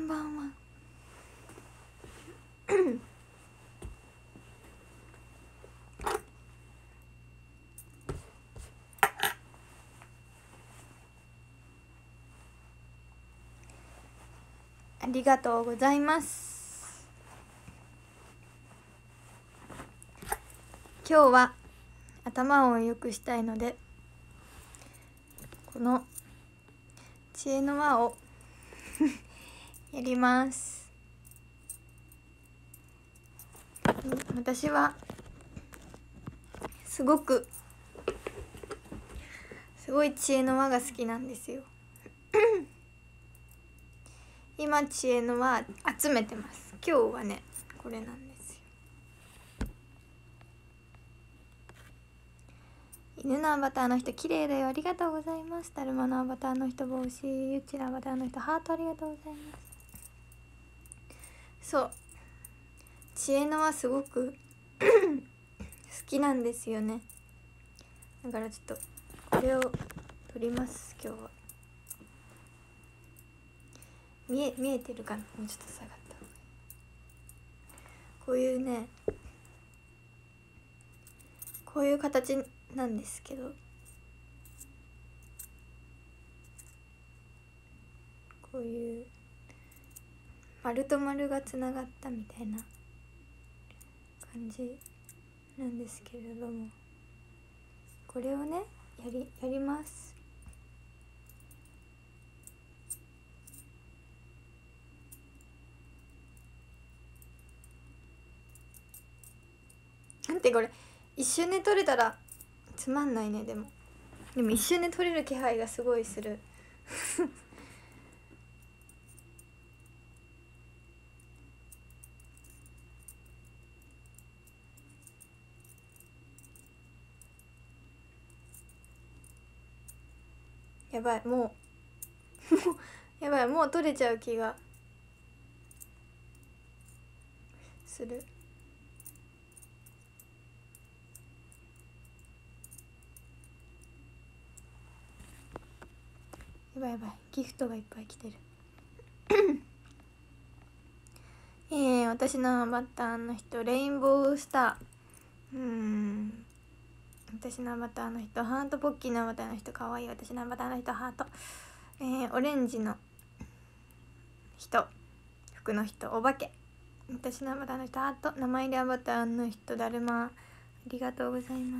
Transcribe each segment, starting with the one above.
んばんは。ありがとうございます。今日は頭を良くしたいので、この知恵の輪をやります。私はすごい知恵の輪が好きなんですよ。今知恵の輪集めてます。今日はねこれなんですよ。犬のアバターの人綺麗だよ、ありがとうございます。だるまのアバターの人帽子、ゆっちのアバターの人ハート、ありがとうございます。そう、知恵の輪すごく好きなんですよね。だからちょっとこれを取ります。今日は見えてるかな。もうちょっと下がった方がいい。こういうね、こういう形なんですけど、こういう丸と丸がつながったみたいな感じなんですけれども、これをねやります。なんてこれ一瞬で撮れたらつまんないね。でも一瞬で撮れる気配がすごいするやばい、もうやばい、もう撮れちゃう気がする。やばいやばい、ギフトがいっぱい来てる私のアバターの人レインボースター、私のアバターの人ハート、ポッキーのアバターの人かわいい、私のアバターの人ハート、オレンジの人、服の人お化け、私のアバターの人ハート、名前でアバターの人だるま、ありがとうございます。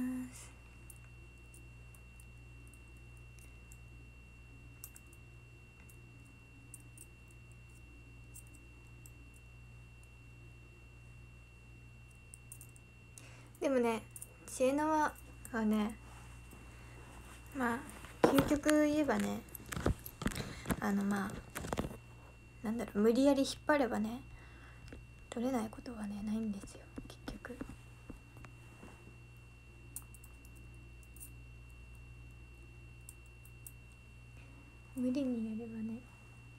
でもね、知恵の輪はね、まあ究極言えばね、まあなんだろう、無理やり引っ張ればね取れないことはねないんですよ。結局無理にやればね。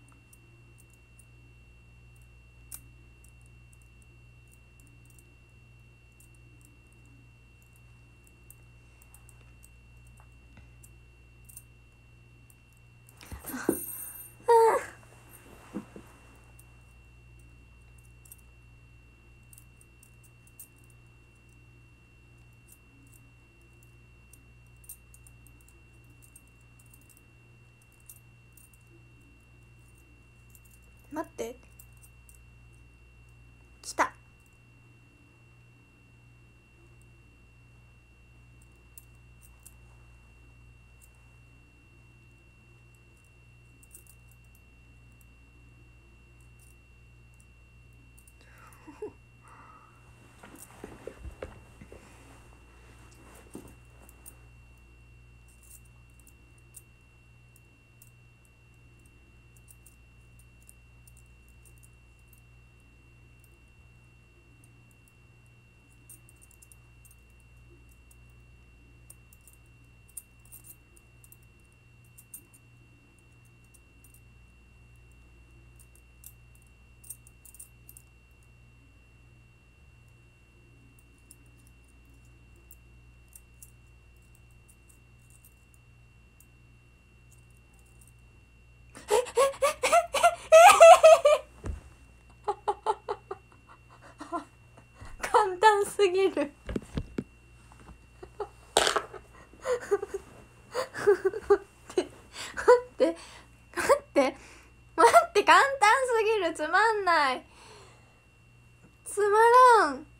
待って、来たる。つまんない。つまらん。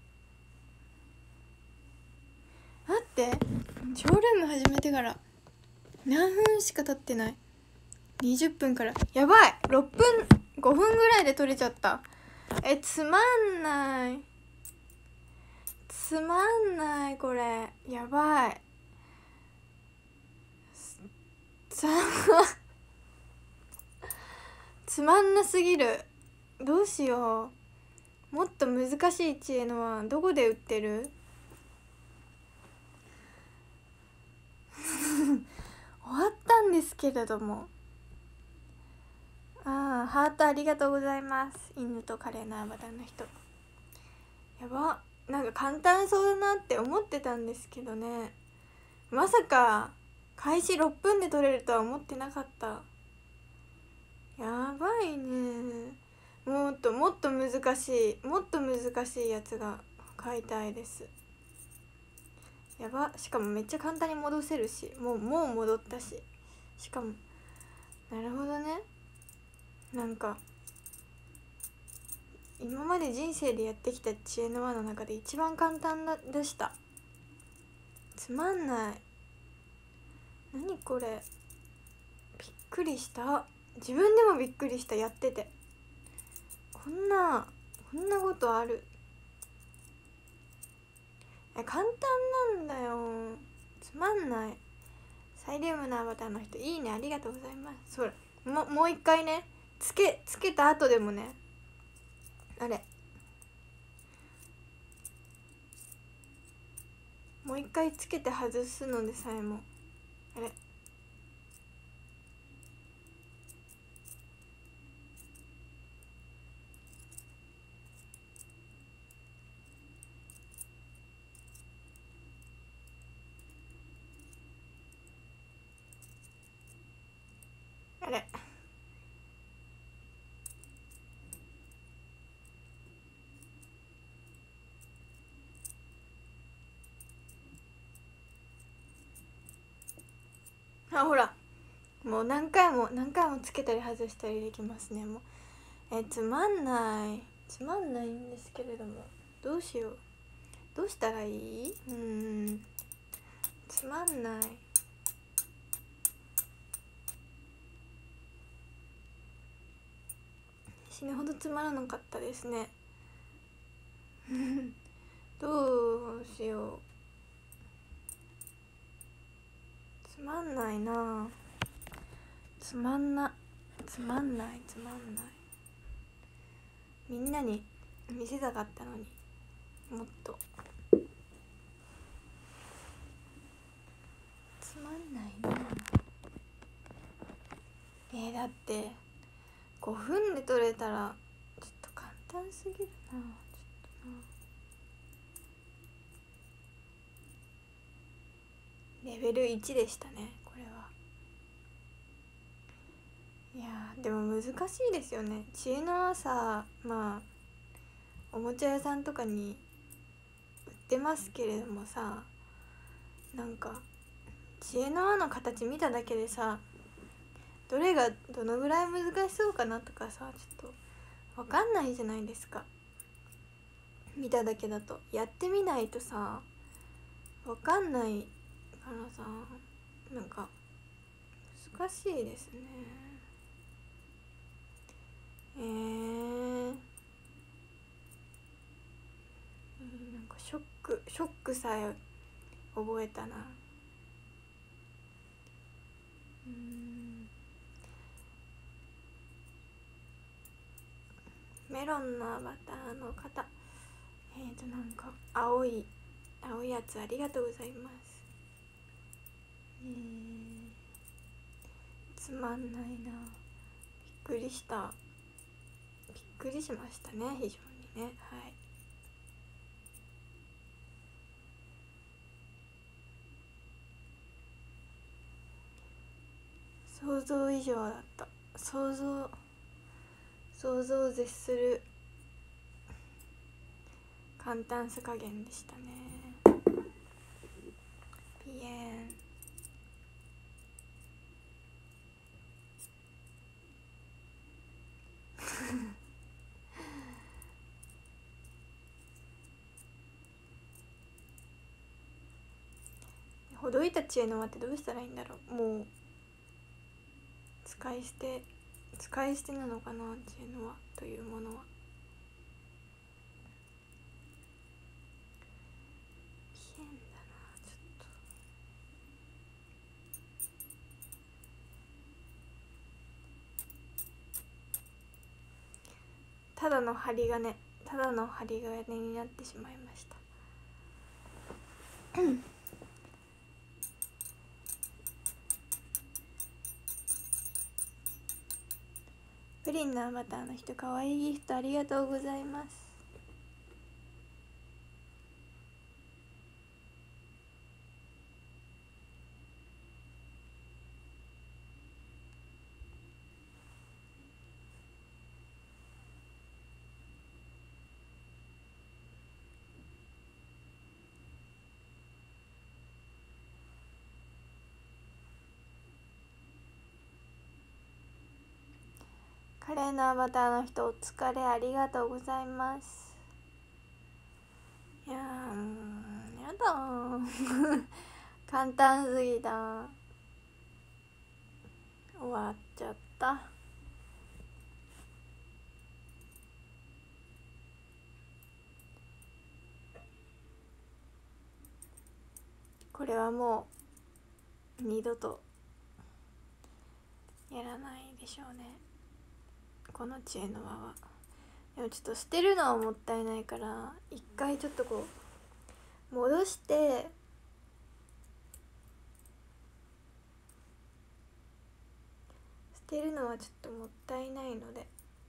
待って、ショールーム始めてから何分しか経ってない。20分から。やばい、6分5分ぐらいで撮れちゃった。つまんない。つまんない、これやばい。つまんなすぎる。どうしよう。もっと難しい知恵のはどこで売ってる？終わったんですけれども。ハートありがとうございます。犬とカレーのアバターの人。やば、なんか簡単そうだなって思ってたんですけどね、まさか開始6分で撮れるとは思ってなかった。やばいね。もっと難しいやつが買いたいです。やば、しかもめっちゃ簡単に戻せるし、もう戻ったし、しかもなるほどね。なんか今まで人生でやってきた知恵の輪の中で一番簡単でした。つまんない。何これ、びっくりした。自分でもびっくりした、やってて。こんなことある。簡単なんだよ。つまんない。サイリウムのアバターの人、いいね、ありがとうございます。それもう一回ね、つけた後でもね、あれもう一回つけて外すのでさえもあれあれほら、もう何回もつけたり外したりできますね。もうつまんないんですけれども、どうしよう。どうしたらいい？つまんない。死ぬほどつまらなかったですね。どうしよう。つまんないな。つまんない。みんなに見せたかったのに、もっと。つまんないな。だって5分で撮れたらちょっと簡単すぎるな。レベル1でしたね、これは。いやでも難しいですよね。知恵の輪さ、おもちゃ屋さんとかに売ってますけれどもさ、なんか知恵の輪の形見ただけでさ、どれがどのぐらい難しそうかなとかさ、ちょっと分かんないじゃないですか。見ただけだと。やってみないとさ分かんないからさ、なんか難しいですね。なんかショックさえ覚えたな。メロンのアバターの方、なんか青いやつありがとうございます。つまんないな。びっくりしましたね、非常にね。はい、想像以上だった。想像を絶する簡単さ加減でしたね。ピエンほどいた知恵の輪ってどうしたらいいんだろう。もう使い捨てなのかな、知恵の輪というものは。変だな、ちょっと。ただの針金になってしまいました。プリンのアバターの人、かわいいギフトありがとうございます。カレーのアバターの人、お疲れありがとうございます。いややだ簡単すぎた。終わっちゃった。これはもう二度とやらないでしょうね、この知恵の輪は。でもちょっと捨てるのはもったいないから、一回ちょっとこう戻して捨てるのはちょっともったいないので、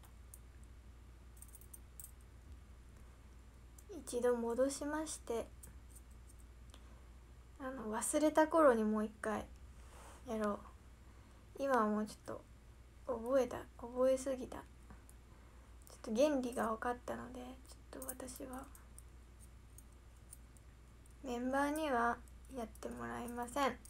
一度戻しまして、忘れた頃にもう一回やろう。今はもうちょっと覚えすぎた。ちょっと原理が分かったので、ちょっと私はメンバーにはやってもらえません。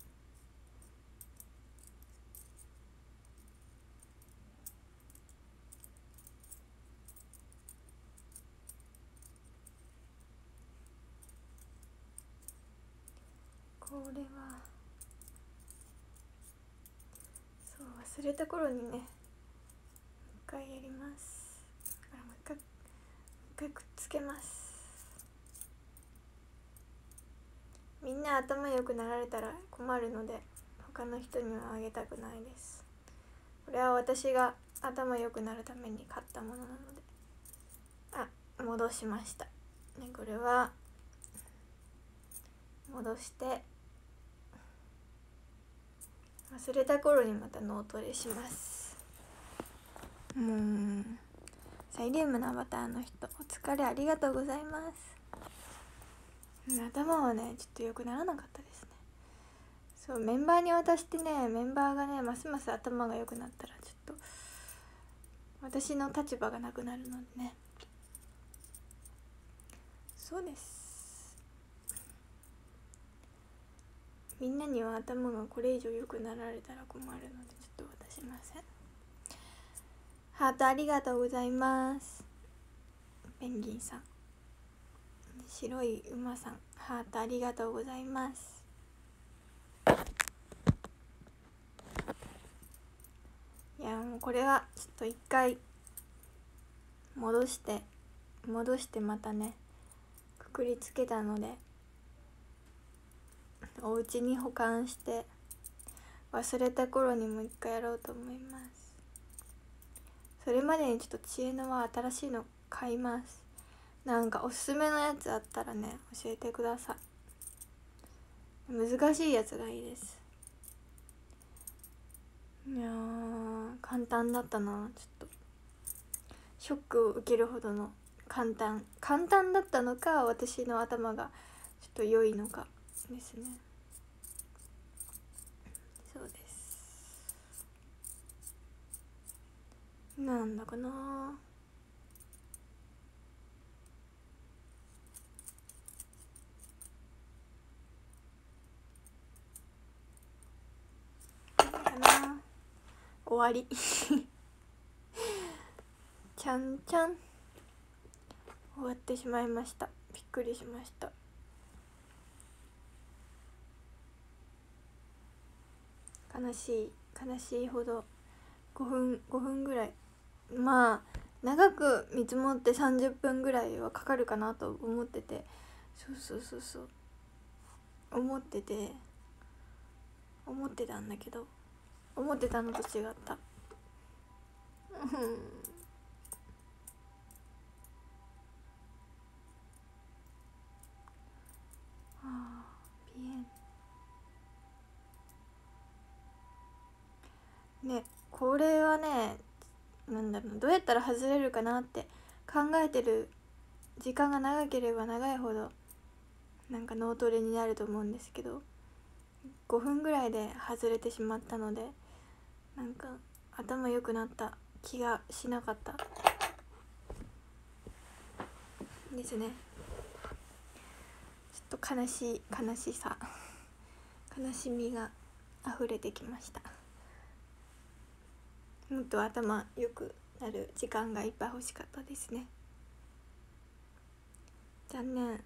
これはそう、忘れた頃にね、一回やります。だからもう一回くっつけます。みんな頭良くなられたら困るので、他の人にはあげたくないです。これは私が頭良くなるために買ったものなので。戻しましたね。これは戻して忘れた頃にまた脳トレします。サイリウムのアバターの人、お疲れありがとうございます。頭はねちょっと良くならなかったですね。そう、メンバーに渡してね、メンバーがねますます頭が良くなったら、ちょっと私の立場がなくなるのでね。そうです、みんなには頭がこれ以上良くなられたら困るので、ちょっと渡しません。ハートありがとうございます。ペンギンさん、白い馬さん、ハートありがとうございます。いやもうこれはちょっと一回戻してまたねくくりつけたので、お家に保管して忘れた頃にもう一回やろうと思います。それまでにちょっと知恵の輪新しいの買います。なんかおすすめのやつあったらね教えてください。難しいやつがいいです。いや簡単だったな。ちょっとショックを受けるほどの簡単だったのか、私の頭がちょっと良いのかですね。そうです。なんだかな、終わりちゃんちゃん終わってしまいました。びっくりしました。 悲しいほど5分ぐらい、まあ長く見積もって30分ぐらいはかかるかなと思ってて、そう思ってたんだけど、思ってたのと違った。ピエンね、これはね、なんだろう、どうやったら外れるかなって考えてる時間が長ければ長いほどなんか脳トレになると思うんですけど、5分ぐらいで外れてしまったので、なんか頭良くなった気がしなかったですね。ちょっと悲しみが溢れてきました。もっと頭良くなる時間がいっぱい欲しかったですね。残念。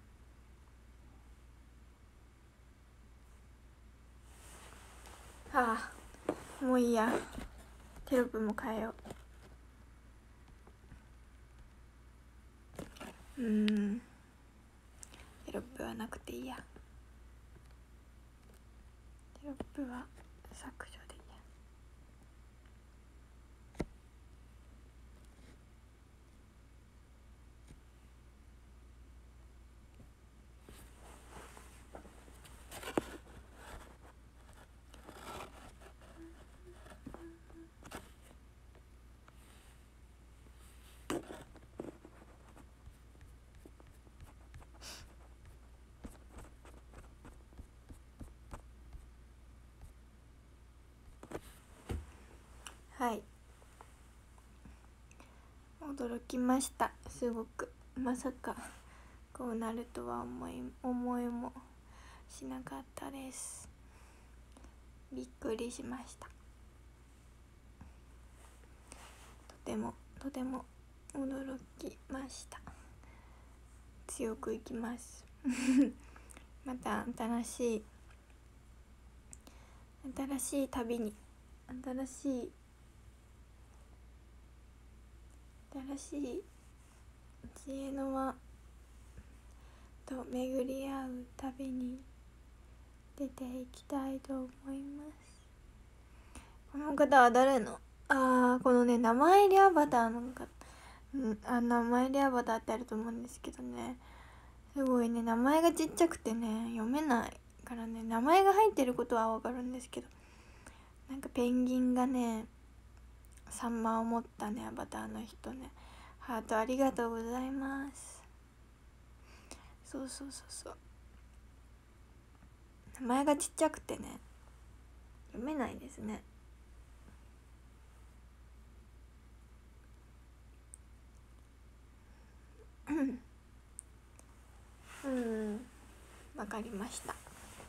もういいや、テロップも変えよう。テロップはなくていいや。テロップは削除でいいや。はい、驚きました。すごくまさかこうなるとは思いもしなかったです。びっくりしました。とても驚きました。強くいきますまた新しい旅に、新しい知恵の輪と巡り合う旅に出ていきたいと思います。この方は誰のこのね、名前入りアバターの方、名前入りアバターってあると思うんですけどね、すごいね、名前がちっちゃくてね読めないからね、名前が入ってることはわかるんですけど、なんかペンギンがねサンマを持ったねアバターの人ね、ハートありがとうございます。そう名前がちっちゃくてね読めないですね。わかりました。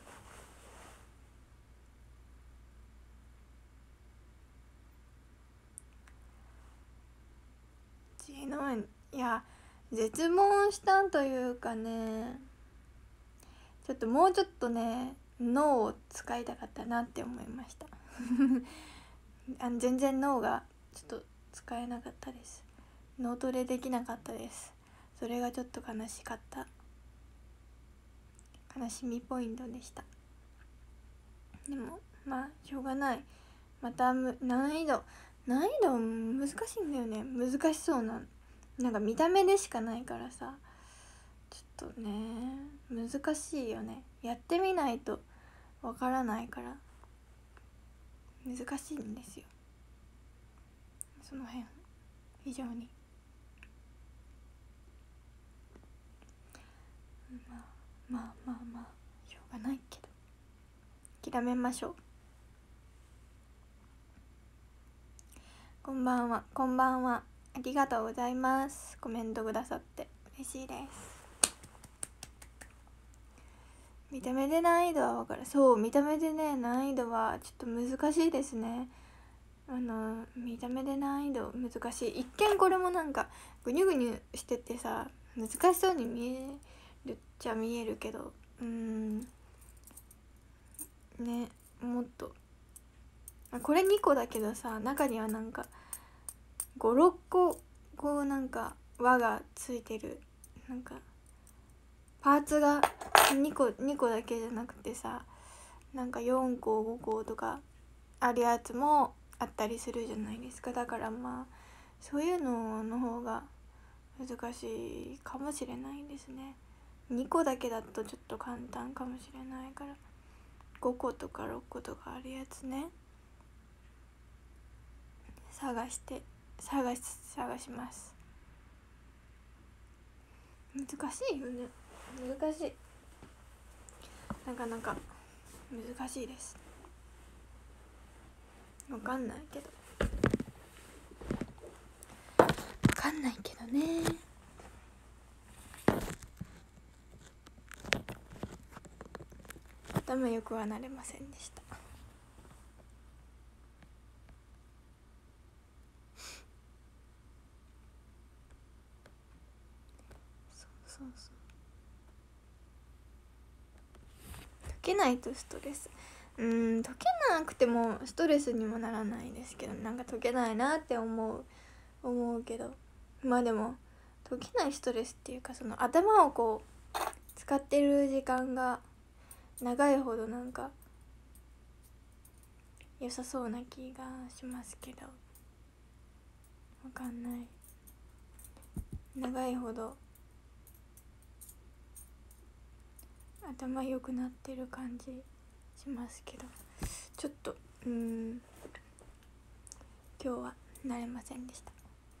いや、絶望したというかね、もうちょっとね脳を使いたかったなって思いました全然脳がちょっと使えなかったです。脳トレできなかったです。それがちょっと悲しみポイントでした。でもまあしょうがない。また難易度難しいんだよね。難しそうなんか見た目でしかないからさ、ちょっとね難しいよね。やってみないとわからないから難しいんですよ、その辺非常に。まあしょうがないけど諦めましょう。こんばんはありがとうございます。コメントくださって嬉しいです。見た目で難易度は分かる。そう見た目でね難易度はちょっと難しいですね。見た目で難易度難しい。一見これもなんかグニュグニュしててさ難しそうに見えるっちゃ見えるけどね、もっとこれ2個だけどさ、中にはなんか56個こうなんか輪がついてるなんかパーツが2個だけじゃなくてさ、なんか4個5個とかあるやつもあったりするじゃないですか。だからまあそういうのの方が難しいかもしれないですね。2個だけだとちょっと簡単かもしれないから、5個とか6個とかあるやつね、探します。難しいよね。難しい、なかなか難しいです。わかんないけどね。頭よくはなれませんでした。そう解けないとストレス、解けなくてもストレスにもならないですけど、なんか解けないなって思うけど、まあでも解けないストレスっていうか、その頭をこう使ってる時間が長いほどなんか良さそうな気がしますけど、わかんない。長いほど頭良くなってる感じしますけど、ちょっと今日はなれませんでした。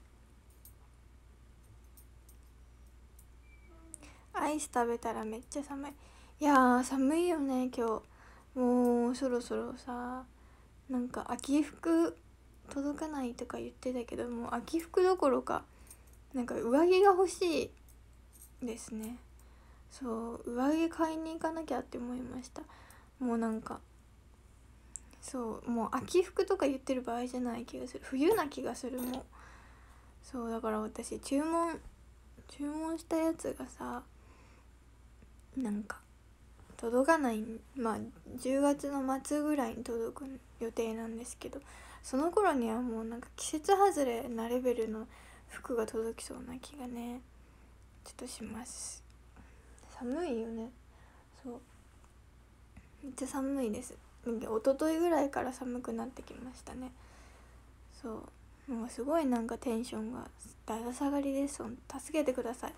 アイス食べたらめっちゃ寒い。いやー寒いよね今日。もうそろそろさ、なんか秋服届かないとか言ってたけど、もう秋服どころかなんか上着が欲しいですね。そう上着買いに行かなきゃって思いました。もうなんかそうもう秋服とか言ってる場合じゃない気がする。冬な気がする。もうそうだから私注文したやつがさ、なんか届かない、まあ10月の末ぐらいに届く予定なんですけど、その頃にはもうなんか季節外れなレベルの服が届きそうな気がねちょっとします。寒いよね。そうめっちゃ寒いです。一昨日ぐらいから寒くなってきましたね。そうもうすごいなんかテンションがだだ下がりです。助けてください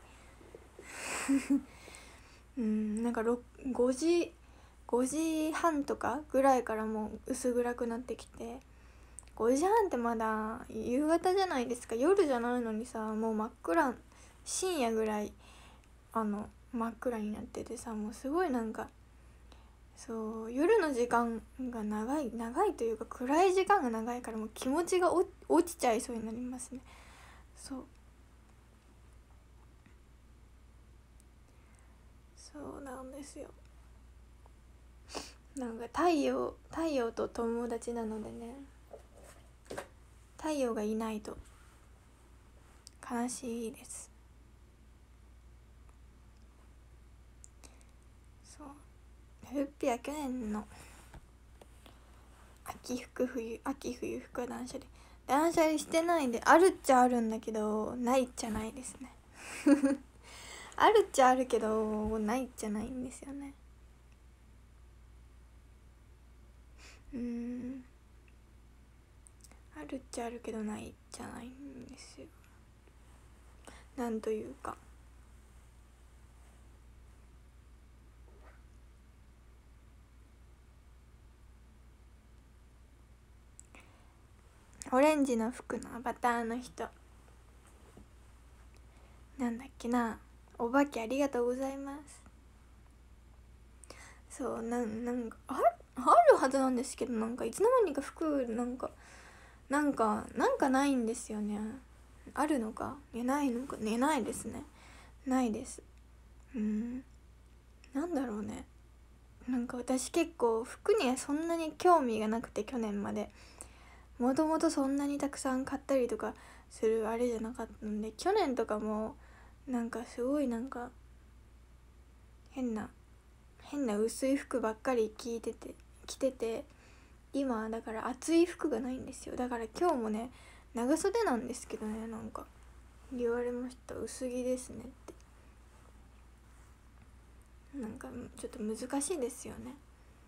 なんか5時半とかぐらいからもう薄暗くなってきて、5時半ってまだ夕方じゃないですか。夜じゃないのにさ、もう真っ暗、深夜ぐらい真っ暗になっててさ、もうすごいなんかそう夜の時間が長いというか暗い時間が長いから、もう気持ちが落ちちゃいそうになりますね。そうなんですよ。なんか太陽と友達なのでね、太陽がいないと悲しいです。そうふっぴは去年の秋冬服は断捨離してないんで、あるっちゃあるんだけどないっちゃないですねあるっちゃあるけどないっちゃないんですよね。あるっちゃあるけどないじゃないんですよ。なんというかオレンジの服のアバターの人なんだっけな、お化けありがとうございます。そうなんかあるはずなんですけど、なんかいつの間にか服なんかないんですよね。あるのかないのかないですね。ないです。なんだろうね。なんか私結構服にはそんなに興味がなくて、去年までもともとそんなにたくさん買ったりとかするあれじゃなかったんで、去年とかもなんかすごいなんか変な薄い服ばっかり着てて、 今だから暑い服がないんですよ。だから今日もね長袖なんですけどね、なんか言われました、薄着ですねって。なんかちょっと難しいですよね。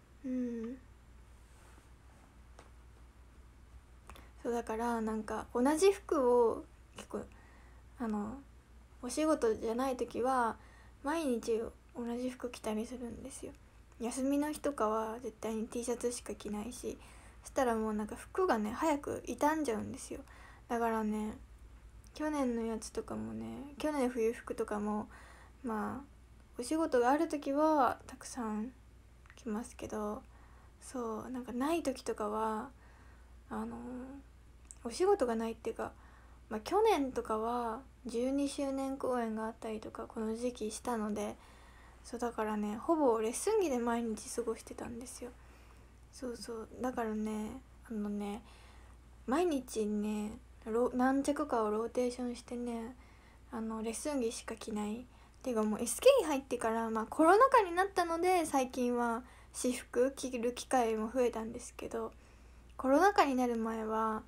そうだからなんか同じ服を結構お仕事じゃない時は毎日同じ服着たりするんですよ。休みの日とかは絶対に T シャツしか着ないし、そしたらもうなんか服がね早く傷んじゃうんですよ。だからね去年のやつとかもね、去年冬服とかもまあお仕事がある時はたくさん着ますけど、そうなんかない時とかはお仕事がないっていうか、去年とかは12周年公演があったりとかこの時期したので、そうだからねほぼレッスン着で毎日過ごしてたんですよ。そうだからね毎日ね何着かをローテーションしてねレッスン着しか着ないっていうか、もう SK に入ってから、コロナ禍になったので最近は私服着る機会も増えたんですけど、コロナ禍になる前は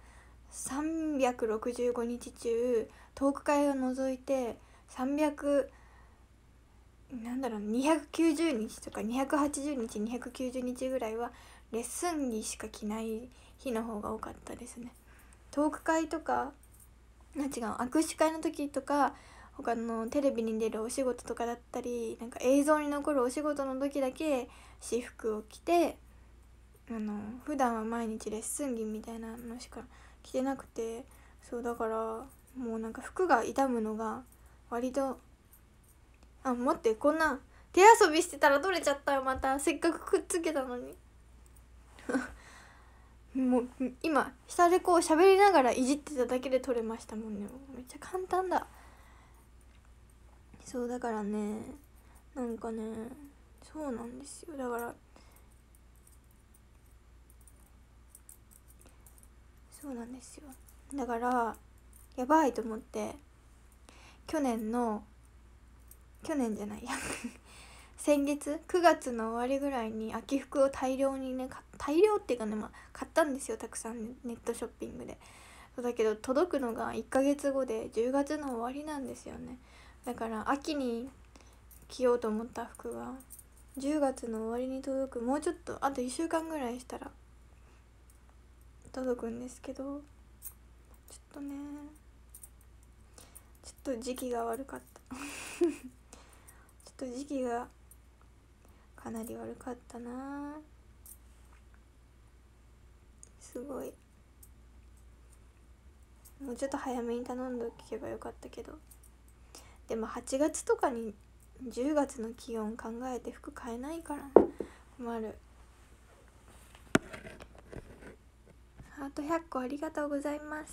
365日中トーク会を除いて290日とか280日290日ぐらいはレッスン着しか着ない日の方が多かったですね。トーク会とか握手会の時とか他のテレビに出るお仕事とかだったり、なんか映像に残るお仕事の時だけ私服を着て、普段は毎日レッスン着みたいなのしか着てなくて、そうだからもうなんか服が傷むのが割と待って、こんな手遊びしてたら取れちゃったよ。またせっかくくっつけたのにもう今下でこう喋りながらいじってただけで取れましたもんね。めっちゃ簡単だ。そうだからねなんかねそうなんですよ。だからそうなんですよ。だからやばいと思って去年じゃないや先月9月の終わりぐらいに秋服を大量にね大量っていうかね買ったんですよ、たくさん、ネットショッピングで。そうだけど届くのが1ヶ月後で10月の終わりなんですよね。だから秋に着ようと思った服が10月の終わりに届く、もうちょっとあと1週間ぐらいしたら届くんですけど、ちょっとね時期が悪かったちょっと時期がかなり悪かったな。すごいもうちょっと早めに頼んでおけばよかったけど、でも8月とかに10月の気温考えて服買えないから困る。ハート100個ありがとうございます。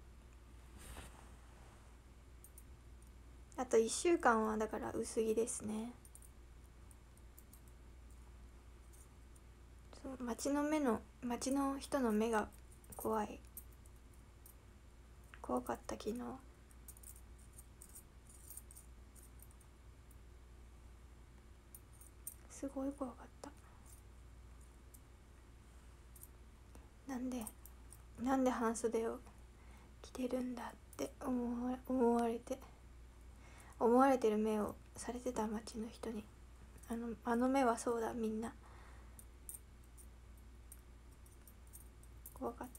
あと1週間はだから薄着ですね。そう街の人の目が怖かった昨日。すごい怖かった。なんで半袖を着てるんだって思われてる目をされてた街の人に、あの目はそうだ、みんな怖かった。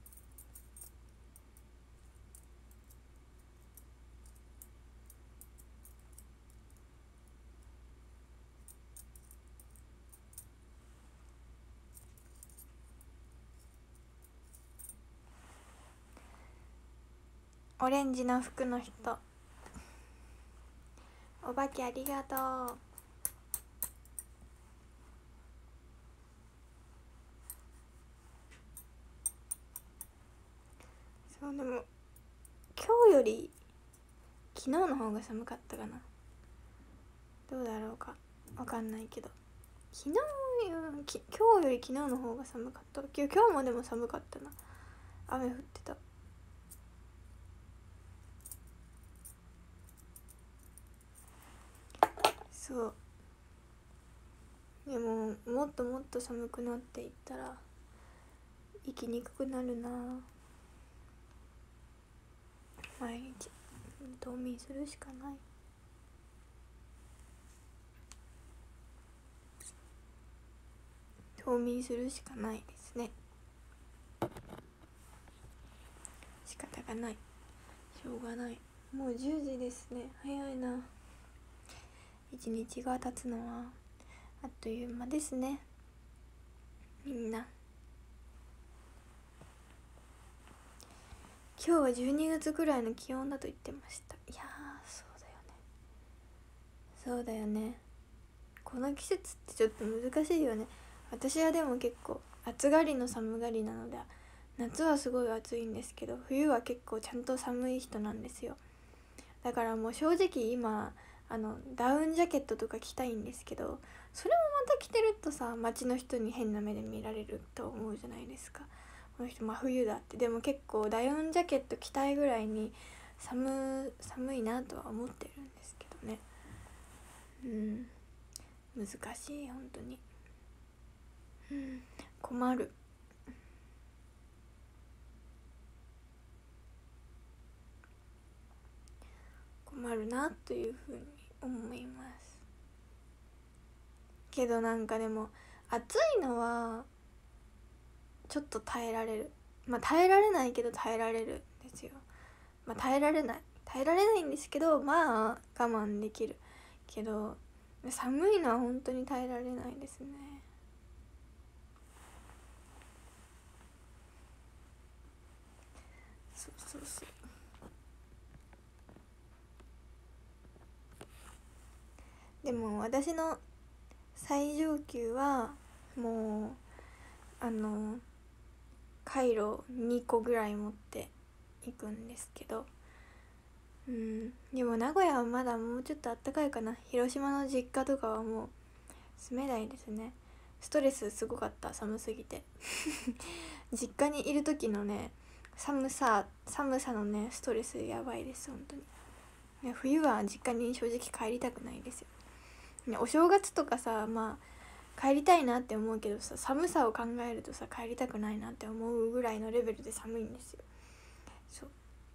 オレンジの服の人、お化けありがとう。そうでも今日より昨日の方が寒かったかな。どうだろうかわかんないけど、今日より昨日の方が寒かった。今日もでも寒かったな。雨降ってた。そうでももっともっと寒くなっていったら生きにくくなるな。毎日冬眠するしかない。冬眠するしかないですね。仕方がない、しょうがない。もう10時ですね。早いな。一日が経つのはあっという間ですね。みんな今日は12月くらいの気温だと言ってました。いやそうだよね。この季節ってちょっと難しいよね。私はでも結構暑がりの寒がりなので、夏はすごい暑いんですけど、冬は結構ちゃんと寒い人なんですよ。だからもう正直今ダウンジャケットとか着たいんですけど、それもまた着てるとさ、街の人に変な目で見られると思うじゃないですか。この人真冬だって。でも結構ダウンジャケット着たいぐらいに寒いなとは思ってるんですけどね。難しい本当に。困る。困るなというふうに思います。けどなんかでも暑いのはちょっと耐えられる。耐えられないけど耐えられるんですよ。耐えられないんですけど、我慢できるけど、寒いのは本当に耐えられないですね。そうでも私の最上級はもうカイロ2個ぐらい持っていくんですけど、でも名古屋はまだもうちょっとあったかいかな。広島の実家とかはもう住めないですね。ストレスすごかった、寒すぎて実家にいる時のね寒さのねストレスやばいです本当に。冬は実家に正直帰りたくないですよ。お正月とかさ、帰りたいなって思うけどさ、寒さを考えるとさ帰りたくないなって思うぐらいのレベルで寒いんですよ。そう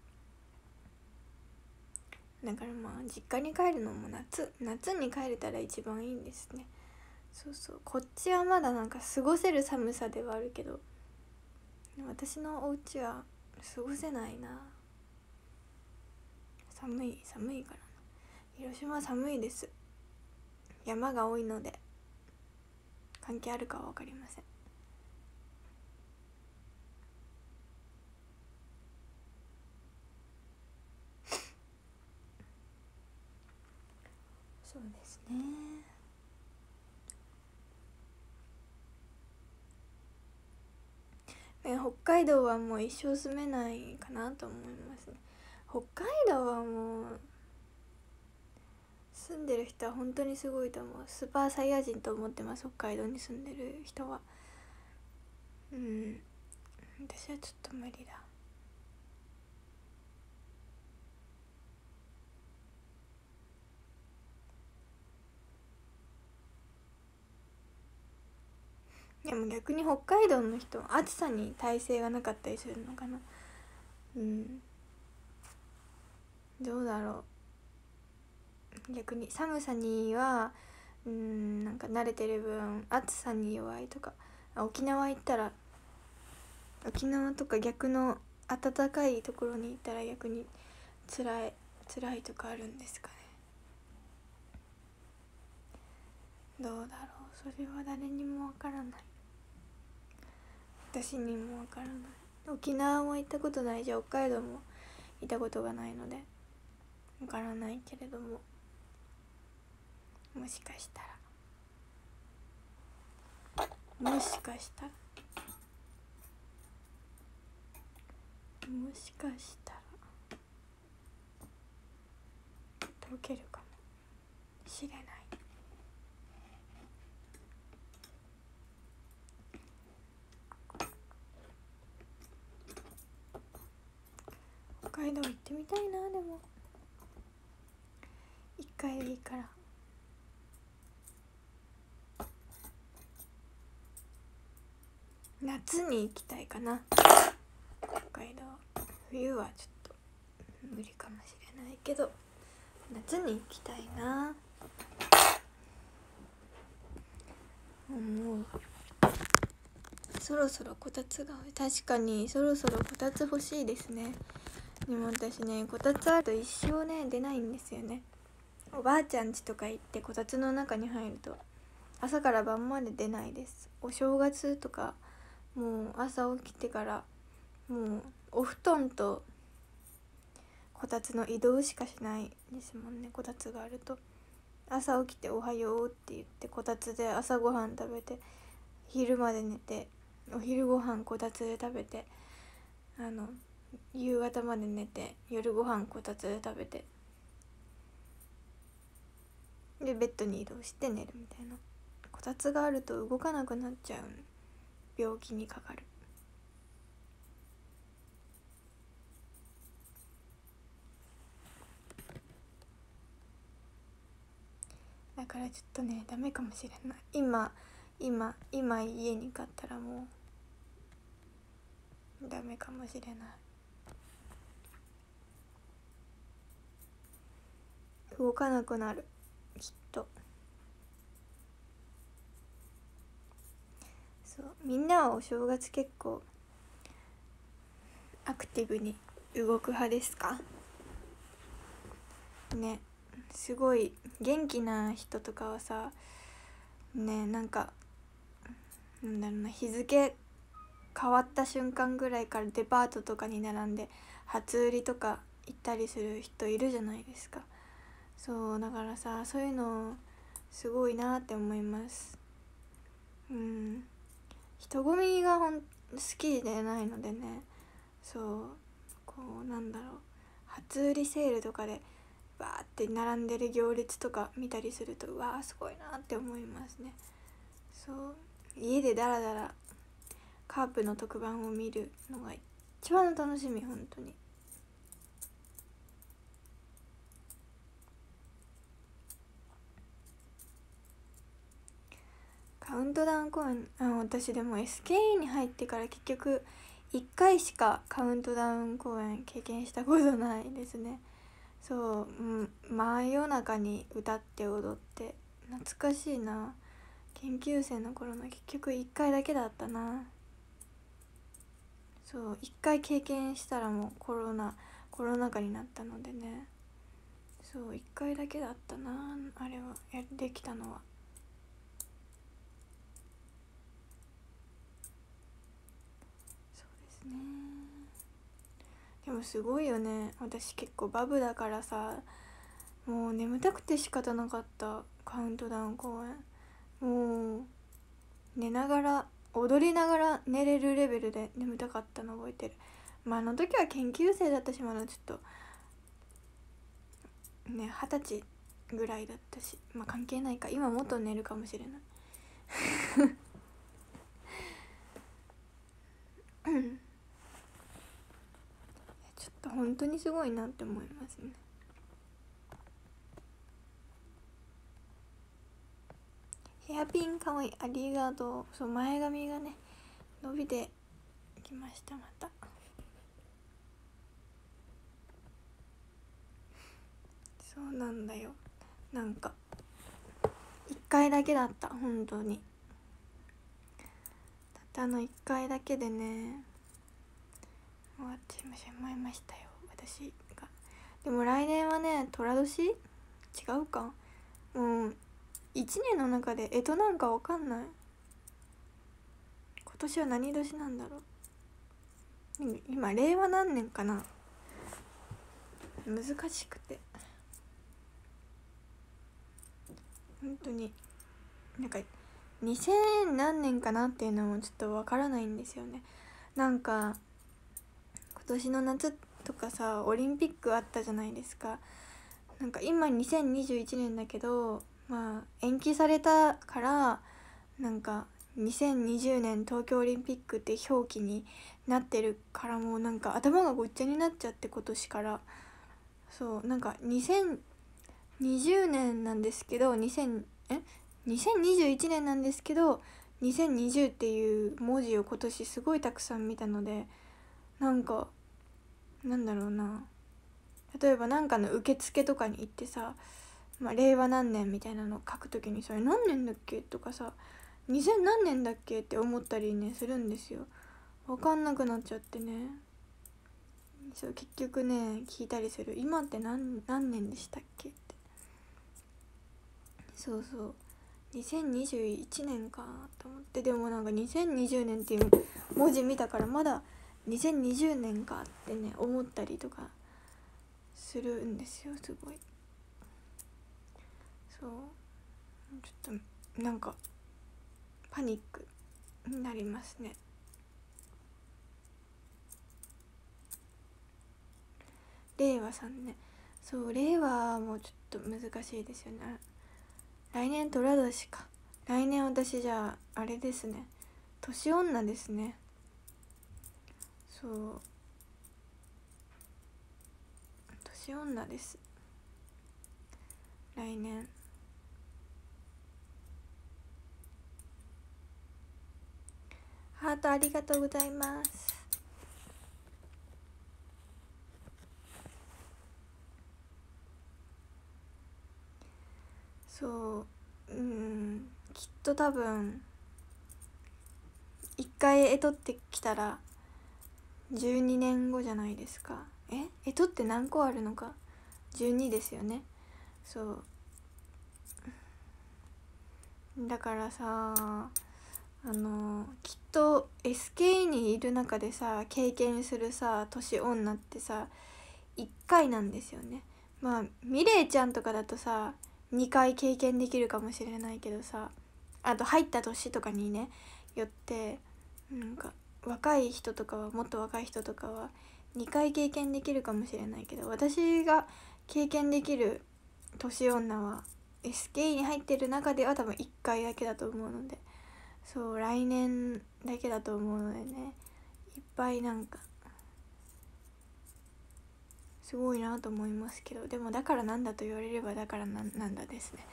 だから実家に帰るのも夏に帰れたら一番いいんですね。こっちはまだなんか過ごせる寒さではあるけど、私のお家は過ごせないな。寒いからな。広島は寒いです。山が多いので関係あるかは分かりません。そうですね。北海道はもう一生住めないかなと思いますね。北海道はもう住んでる人は本当にすごいと思う。スーパーサイヤ人と思ってます、北海道に住んでる人は。私はちょっと無理だ。でも逆に北海道の人は暑さに耐性がなかったりするのかな。どうだろう。逆に寒さにはなんか慣れてる分暑さに弱いとか。沖縄行ったら、沖縄とか逆の暖かいところに行ったら逆に辛いとかあるんですかね。どうだろう。それは誰にもわからない。私にもわからない。沖縄も行ったことないし、北海道も行ったことがないのでわからないけれども、もしかしたらもしかしたら溶けるかもしれない。北海道行ってみたいな。でも一回でいいから。 夏に行きたいかな、北海道。冬はちょっと無理かもしれないけど夏に行きたいな。もうそろそろこたつが、確かにそろそろこたつ欲しいですね。でも私ね、こたつあると一生ね出ないんですよね。おばあちゃん家とか行ってこたつの中に入ると朝から晩まで出ないです。お正月とかもう朝起きてからもうお布団とこたつの移動しかしないですもんね。こたつがあると朝起きておはようって言ってこたつで朝ごはん食べて昼まで寝て、お昼ご飯こたつで食べて、夕方まで寝て、夜ご飯こたつで食べて、でベッドに移動して寝るみたいな。こたつがあると動かなくなっちゃう、病気にかかる。だからちょっとねダメかもしれない。今家に買ったらもうダメかもしれない。動かなくなるきっと。そう、みんなはお正月結構アクティブに動く派ですかね。すごい元気な人とかはさね、なんだろうな、日付変わった瞬間ぐらいからデパートとかに並んで初売りとか行ったりする人いるじゃないですか。そうだからさ、そういうのすごいなって思います。人混みが好きでないのでね。そう、こうなんだろう、初売りセールとかでバーって並んでる行列とか見たりすると、うわーすごいなって思いますね。そう、家でダラダラカープの特番を見るのが一番の楽しみ、本当に。カウントダウン公演、私でも SKE に入ってから結局1回しかカウントダウン公演経験したことないですね。そう、真夜中に歌って踊って懐かしいな。研究生の頃の結局1回だけだったな。そう1回経験したらもうコロナ禍になったのでね。そう1回だけだったな、あれはできたのは。そうですね。でもすごいよね。私結構バブだからさ、もう眠たくて仕方なかった。カウントダウン公演もう寝ながら踊りながら寝れるレベルで眠たかったの覚えてる。あの時は研究生だったし、まだちょっとね20歳ぐらいだったし、関係ないか、今もっと寝るかもしれないちょっと本当にすごいなって思いますね。ヘアピンかわいい、ありがとう。そう、前髪がね伸びてきました。またそうなんだよ。なんか1回だけだった、本当に。たった1回だけでね終わってしまいましたよ、私が。でも来年はね寅年、違うか、もう1年の中で干支なんかわかんない。今年は何年なんだろう。今令和何年かな、難しくて本当に。なんか2000何年かなっていうのもちょっとわからないんですよね。なんか今年の夏とかさオリンピックあったじゃないですか。なんか今2021年だけど延期されたから、なんか2020年東京オリンピックって表記になってるから、もうなんか頭がごっちゃになっちゃって、今年から。そうなんか2020年なんですけど2021年なんですけど 2020っていう文字を今年すごいたくさん見たので、なんだろうな、例えばなんかの受付とかに行ってさ、令和何年みたいなの書くときにそれ何年だっけとかさ、2000何年だっけって思ったりねするんですよ。分かんなくなっちゃってね。そう結局ね聞いたりする。今って何年でしたっけって。そう2021年かと思って。でもなんか2020年っていう文字見たからまだ2020年かってね思ったりとかするんですよ。すごいそうちょっとなんかパニックになりますね。令和さんね。そう令和もちょっと難しいですよね。来年寅年か。来年私じゃああれですね、年女ですね。そう年女です、来年。ハートありがとうございます。そうきっと多分一回干支ってきたら12年後じゃないですか。干支って何個あるのか。12ですよね。そうだからさ、きっと SK にいる中でさ経験するさ年女ってさ1回なんですよね。ミレイちゃんとかだとさ2回経験できるかもしれないけどさ、あと入った年とかにねよってなんか若い人とかはもっと若い人とかは2回経験できるかもしれないけど、私が経験できる年女は SK に入ってる中では多分1回だけだと思うので、そう来年だけだと思うのでね、いっぱいなんかすごいなと思いますけど、でもだからなんだと言われればだからなんだですね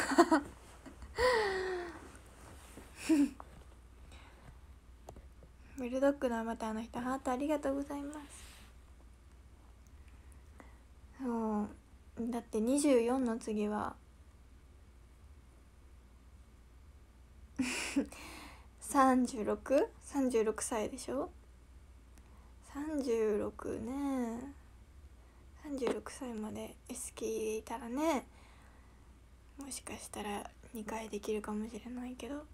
ブルドッグのアバターの人ハートありがとうございます。そうだって24の次は36歳でしょ。36ね、36歳まで SK いたらね、もしかしたら2回できるかもしれないけど、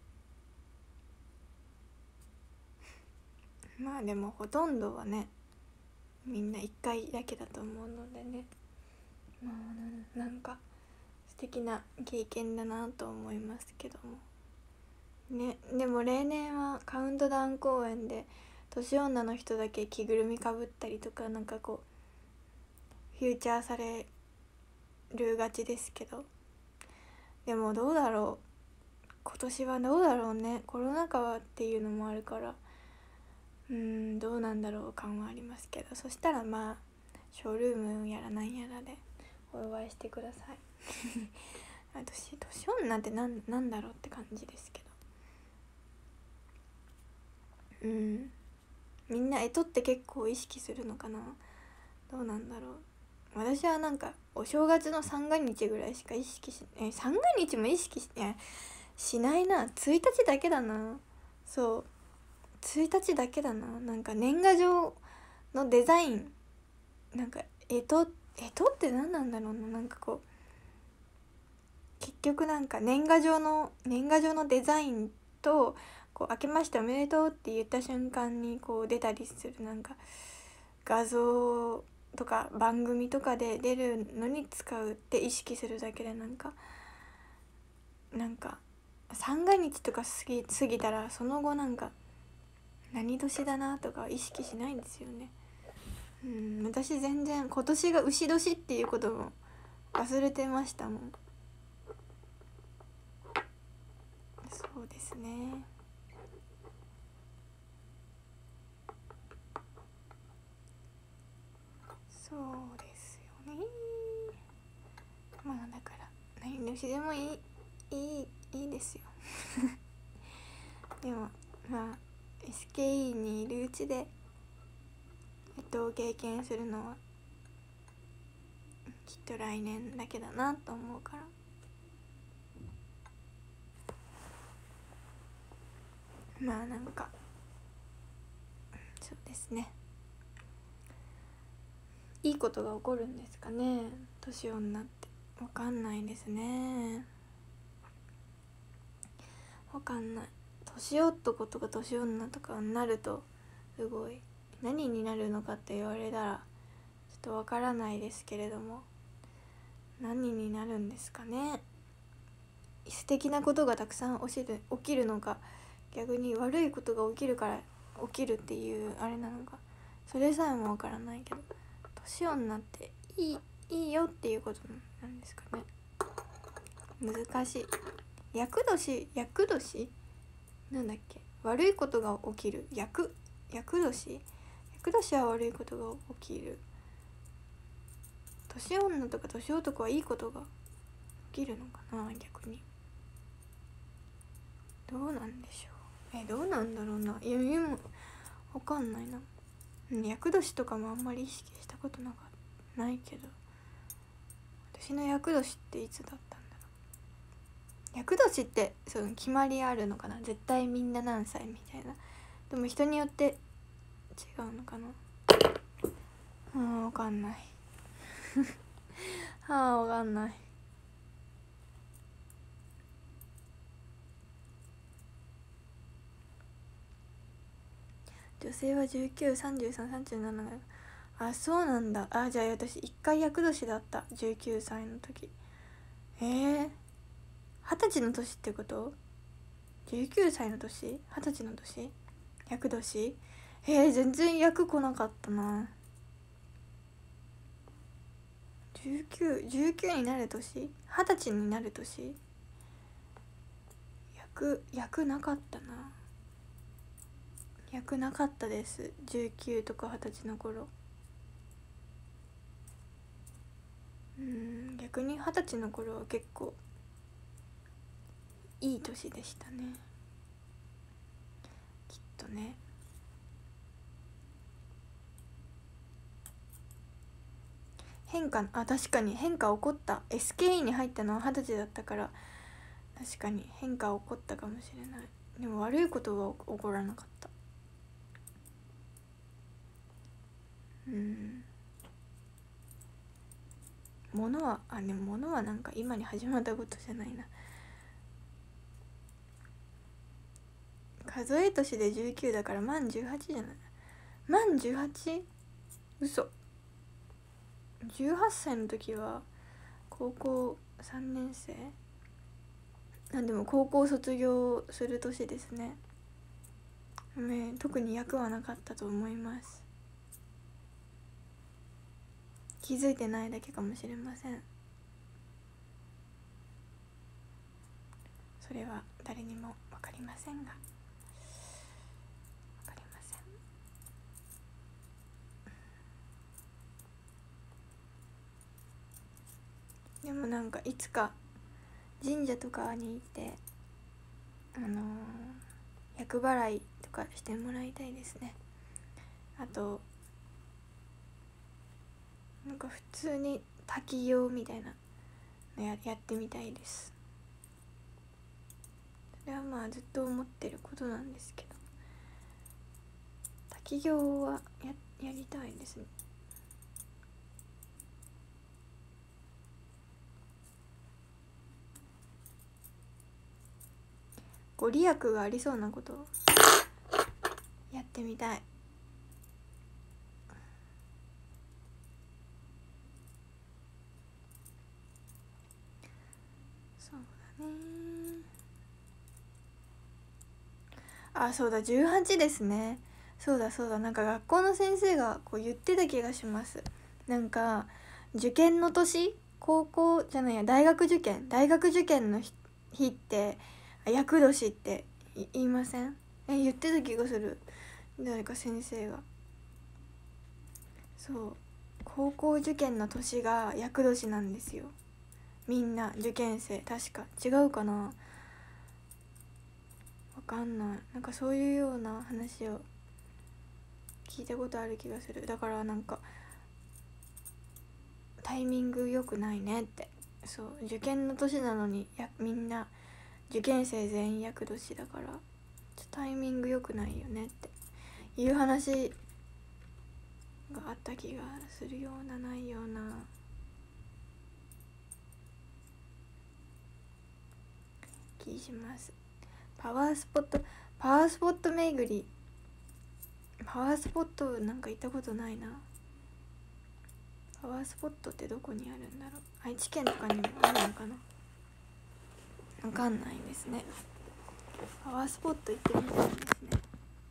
でもほとんどはねみんな1回だけだと思うのでね、なんか素敵な経験だなと思いますけどもね。でも例年はカウントダウン公演で年女の人だけ着ぐるみかぶったりとかなんかこうフューチャーされるがちですけど、でもどうだろう、今年はどうだろうね。コロナ禍っていうのもあるからどうなんだろう感はありますけど、そしたらショールームやらなんやらでお祝いしてください年女ってなんだろうって感じですけど、みんな干支って結構意識するのかな。どうなんだろう。私はなんかお正月の三が日ぐらいしか意識し三が日も意識しないな。1日だけだな。そう1日だけだな。なんか年賀状のデザイン、なんか干支って何なんだろうな。なんかこう結局なんか年賀状のデザインとこう明けましておめでとうって言った瞬間にこう出たりするなんか画像とか番組とかで出るのに使うって意識するだけでなんか三が日とか過ぎたらその後なんか何年だなとか意識しないんですよね。私全然今年が牛年っていうことも忘れてましたもん。そうですね。そうですよね。だから何年でもいいですよでもまあ SKE にいるうちで経験するのはきっと来年だけだなと思うから、まあなんかそうですね、いいことが起こるんですかね、年をになって。わかんないですね、わかんない。年男とか年女とかになるとすごい何になるのかって言われたらちょっとわからないですけれども、何になるんですかね。素敵なことがたくさん起きるのか、逆に悪いことが起きるから起きるっていうあれなのか、それさえもわからないけど、年女っていいよっていうことなんですかね。難しい。厄年なんだっけ、悪いことが起きる厄年は悪いことが起きる。年女とか年男はいいことが起きるのかな、逆に。どうなんでしょう。どうなんだろうな。いやもわかんないな。厄年とかもあんまり意識したことないけど、私の厄年っていつだったんだろう。厄年ってその決まりあるのかな、絶対みんな何歳みたいな。でも人によって違うのかな。わかんないわかんない。女性は19、33、37。あ、そうなんだ。あ、じゃあ私一回厄年だった、19歳の時。20歳の年ってこと？ 19 歳の年？ 20歳の年？厄年？全然厄来なかったな。19になる年？ 20 歳になる年？役なかったな。役なかったです、19とか20歳の頃。逆に20歳の頃は結構いい年でしたね、きっとね。確かに変化起こった。 SKE に入ったのは20歳だったから、確かに変化起こったかもしれない。でも悪いことは起こらなかった。物はなんか今に始まったことじゃないな。数え年で19だから満18じゃない。満 18？ 嘘。18歳の時は高校3年生。でも高校卒業する年ですね。特に役はなかったと思います。気づいてないだけかもしれません。それは誰にも分かりませんが、分かりません。でもなんかいつか神社とかに行って厄払いとかしてもらいたいですね。あとなんか普通に滝行みたいなのやってみたいです。それはまあずっと思ってることなんですけど、滝行はやりたいですね。ご利益がありそうなことをやってみたい。そうだね。そうだ、18ですね。そうだ、なんか学校の先生がこう言ってた気がします。なんか受験の年、高校じゃないや、大学受験の日って厄年って言いません？言ってた気がする、誰か先生が。そう、高校受験の年が厄年なんですよ。みんな受験生、確か違うかな、わかんない、なんかそういうような話を聞いたことある気がする。だからなんかタイミング良くないねって。そう、受験の年なのにみんな受験生全員厄年だからタイミング良くないよねっていう話があった気がするようなないような気します。パワースポット巡り、パワースポットなんか行ったことないな。パワースポットってどこにあるんだろう。愛知県とかにもあるのかな、わかんないですね。パワースポット行ってみたいですね。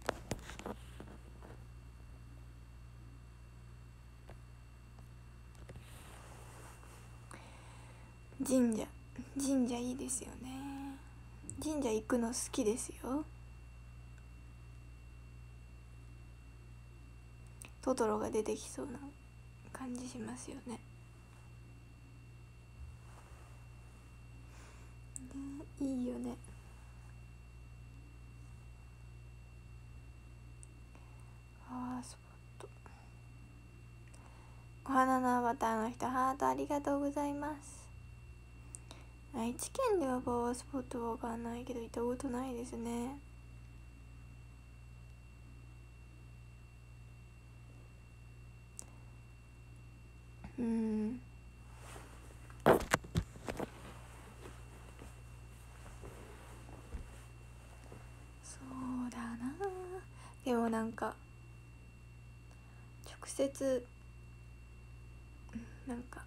神社いいですよね。神社行くの好きですよ。トトロが出てきそうな感じしますよね。いいよね。パワースポット。お花のアバターの人ハートありがとうございます。愛知県ではパワースポットはわかんないけど行ったことないですね。そうだな。でもなんか直接なんか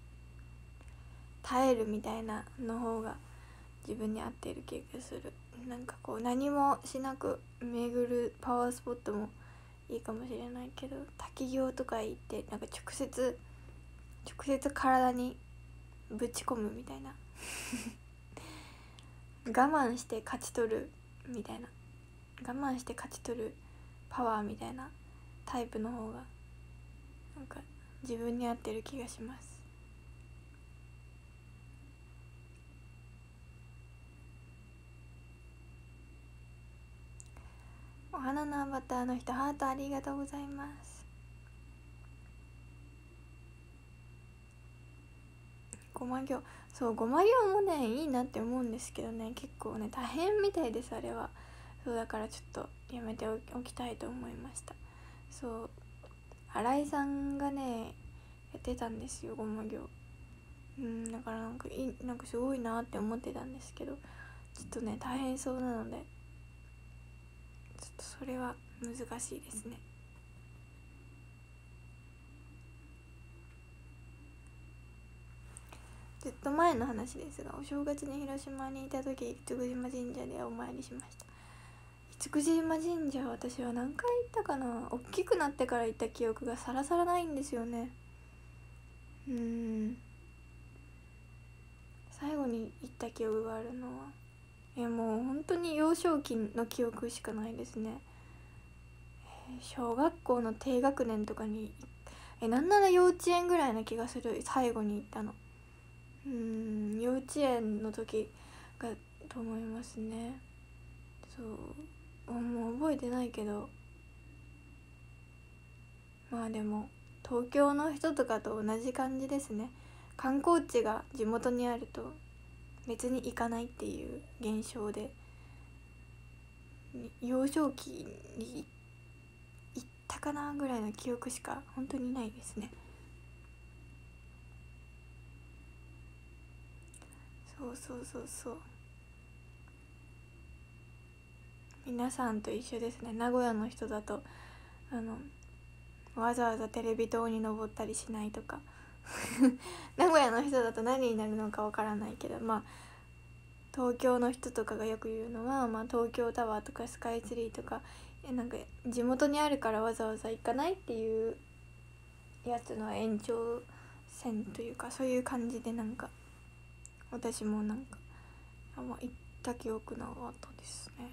耐えるみたいなの方が自分に合っている気がする。なんかこう何もしなく巡るパワースポットもいいかもしれないけど、滝行とか行ってなんか直接体にぶち込むみたいな我慢して勝ち取るみたいな、我慢して勝ち取るパワーみたいなタイプの方がなんか自分に合ってる気がします。お花のアバターの人ハートありがとうございます。ごま行、そうごま行もねいいなって思うんですけどね、結構ね大変みたいです、あれは。そうだからちょっとやめておきたいと思いました。そう新井さんがねやってたんですよ、ごま行。だからなんかすごいなって思ってたんですけど、ちょっとね大変そうなのでちょっとそれは難しいですね。ずっと前の話ですが、お正月に広島にいた時厳島神社でお参りしました。厳島神社、私は何回行ったかな。大きくなってから行った記憶がさらさらないんですよね。最後に行った記憶があるのはもう本当に幼少期の記憶しかないですね。小学校の低学年とかになんなら幼稚園ぐらいな気がする、最後に行ったの。幼稚園の時がと思いますね。そうもう覚えてないけど、まあでも東京の人とかと同じ感じですね。観光地が地元にあると別に行かないっていう現象で、幼少期に行ったかなぐらいの記憶しか本当にないですね。そう皆さんと一緒ですね。名古屋の人だとわざわざテレビ塔に登ったりしないとか名古屋の人だと何になるのかわからないけど、東京の人とかがよく言うのは、東京タワーとかスカイツリーとかなんか地元にあるからわざわざ行かないっていうやつの延長線というか、そういう感じでなんか私もなんか行った記憶なかったですね。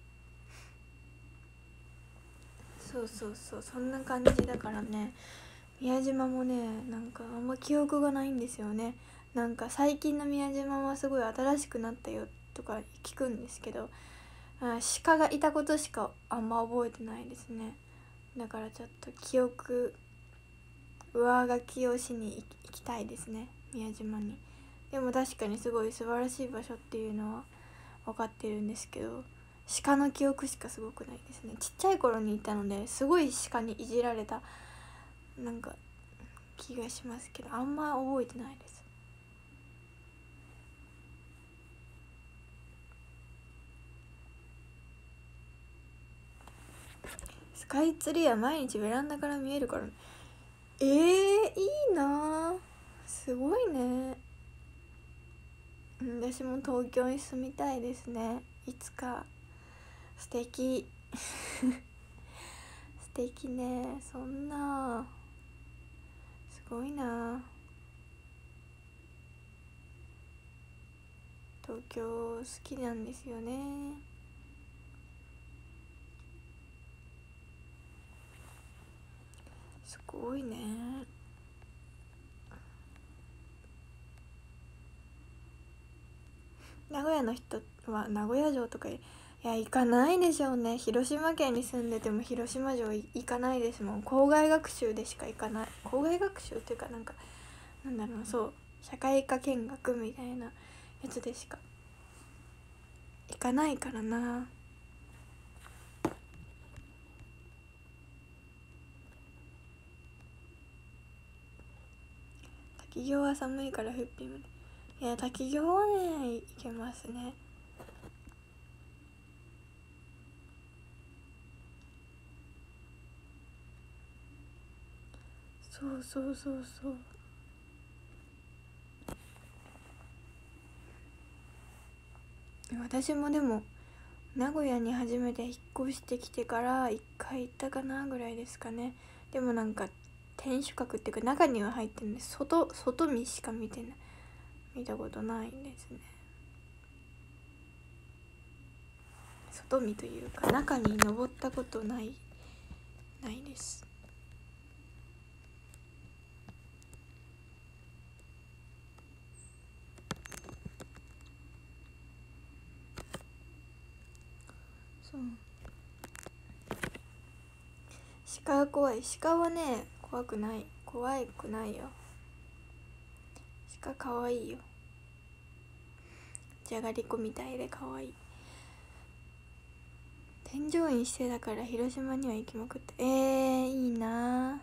そうそんな感じだからね。 宮島もねなんかあんま記憶がないんですよね。なんか最近の宮島はすごい新しくなったよとか聞くんですけど、鹿がいたことしかあんま覚えてないですね。だからちょっと記憶上書きをしに行きたいですね、宮島に。でも確かにすごい素晴らしい場所っていうのは分かってるんですけど、鹿の記憶しかすごくないですね。ちっちゃい頃にいたのですごい鹿にいじられたなんか気がしますけど、あんま覚えてないです。スカイツリーは毎日ベランダから見えるから、いいな、すごいね。私も東京に住みたいですね、いつか。素敵素敵ね、そんなすごいな。東京好きなんですよね。すごいね。名古屋の人は名古屋城とかいや行かないでしょうね。広島県に住んでても広島城行かないですもん。校外学習でしか行かない。校外学習っていうかなんだろう、そう社会科見学みたいなやつでしか行かないからな。滝行は寒いからフッピンまで。いや滝行はね行けますね。そうそうそうそう。私もでも名古屋に初めて引っ越してきてから1回行ったかなぐらいですかね。でもなんか天守閣っていうか中には入ってるんで、外見しか見たことないんですね。外見というか中に登ったことないです。そう、鹿は怖い。鹿はね怖くないよ。鹿かわいいよ。じゃがりこみたいでかわいい。添乗員してたから広島には行きまくって。いいな。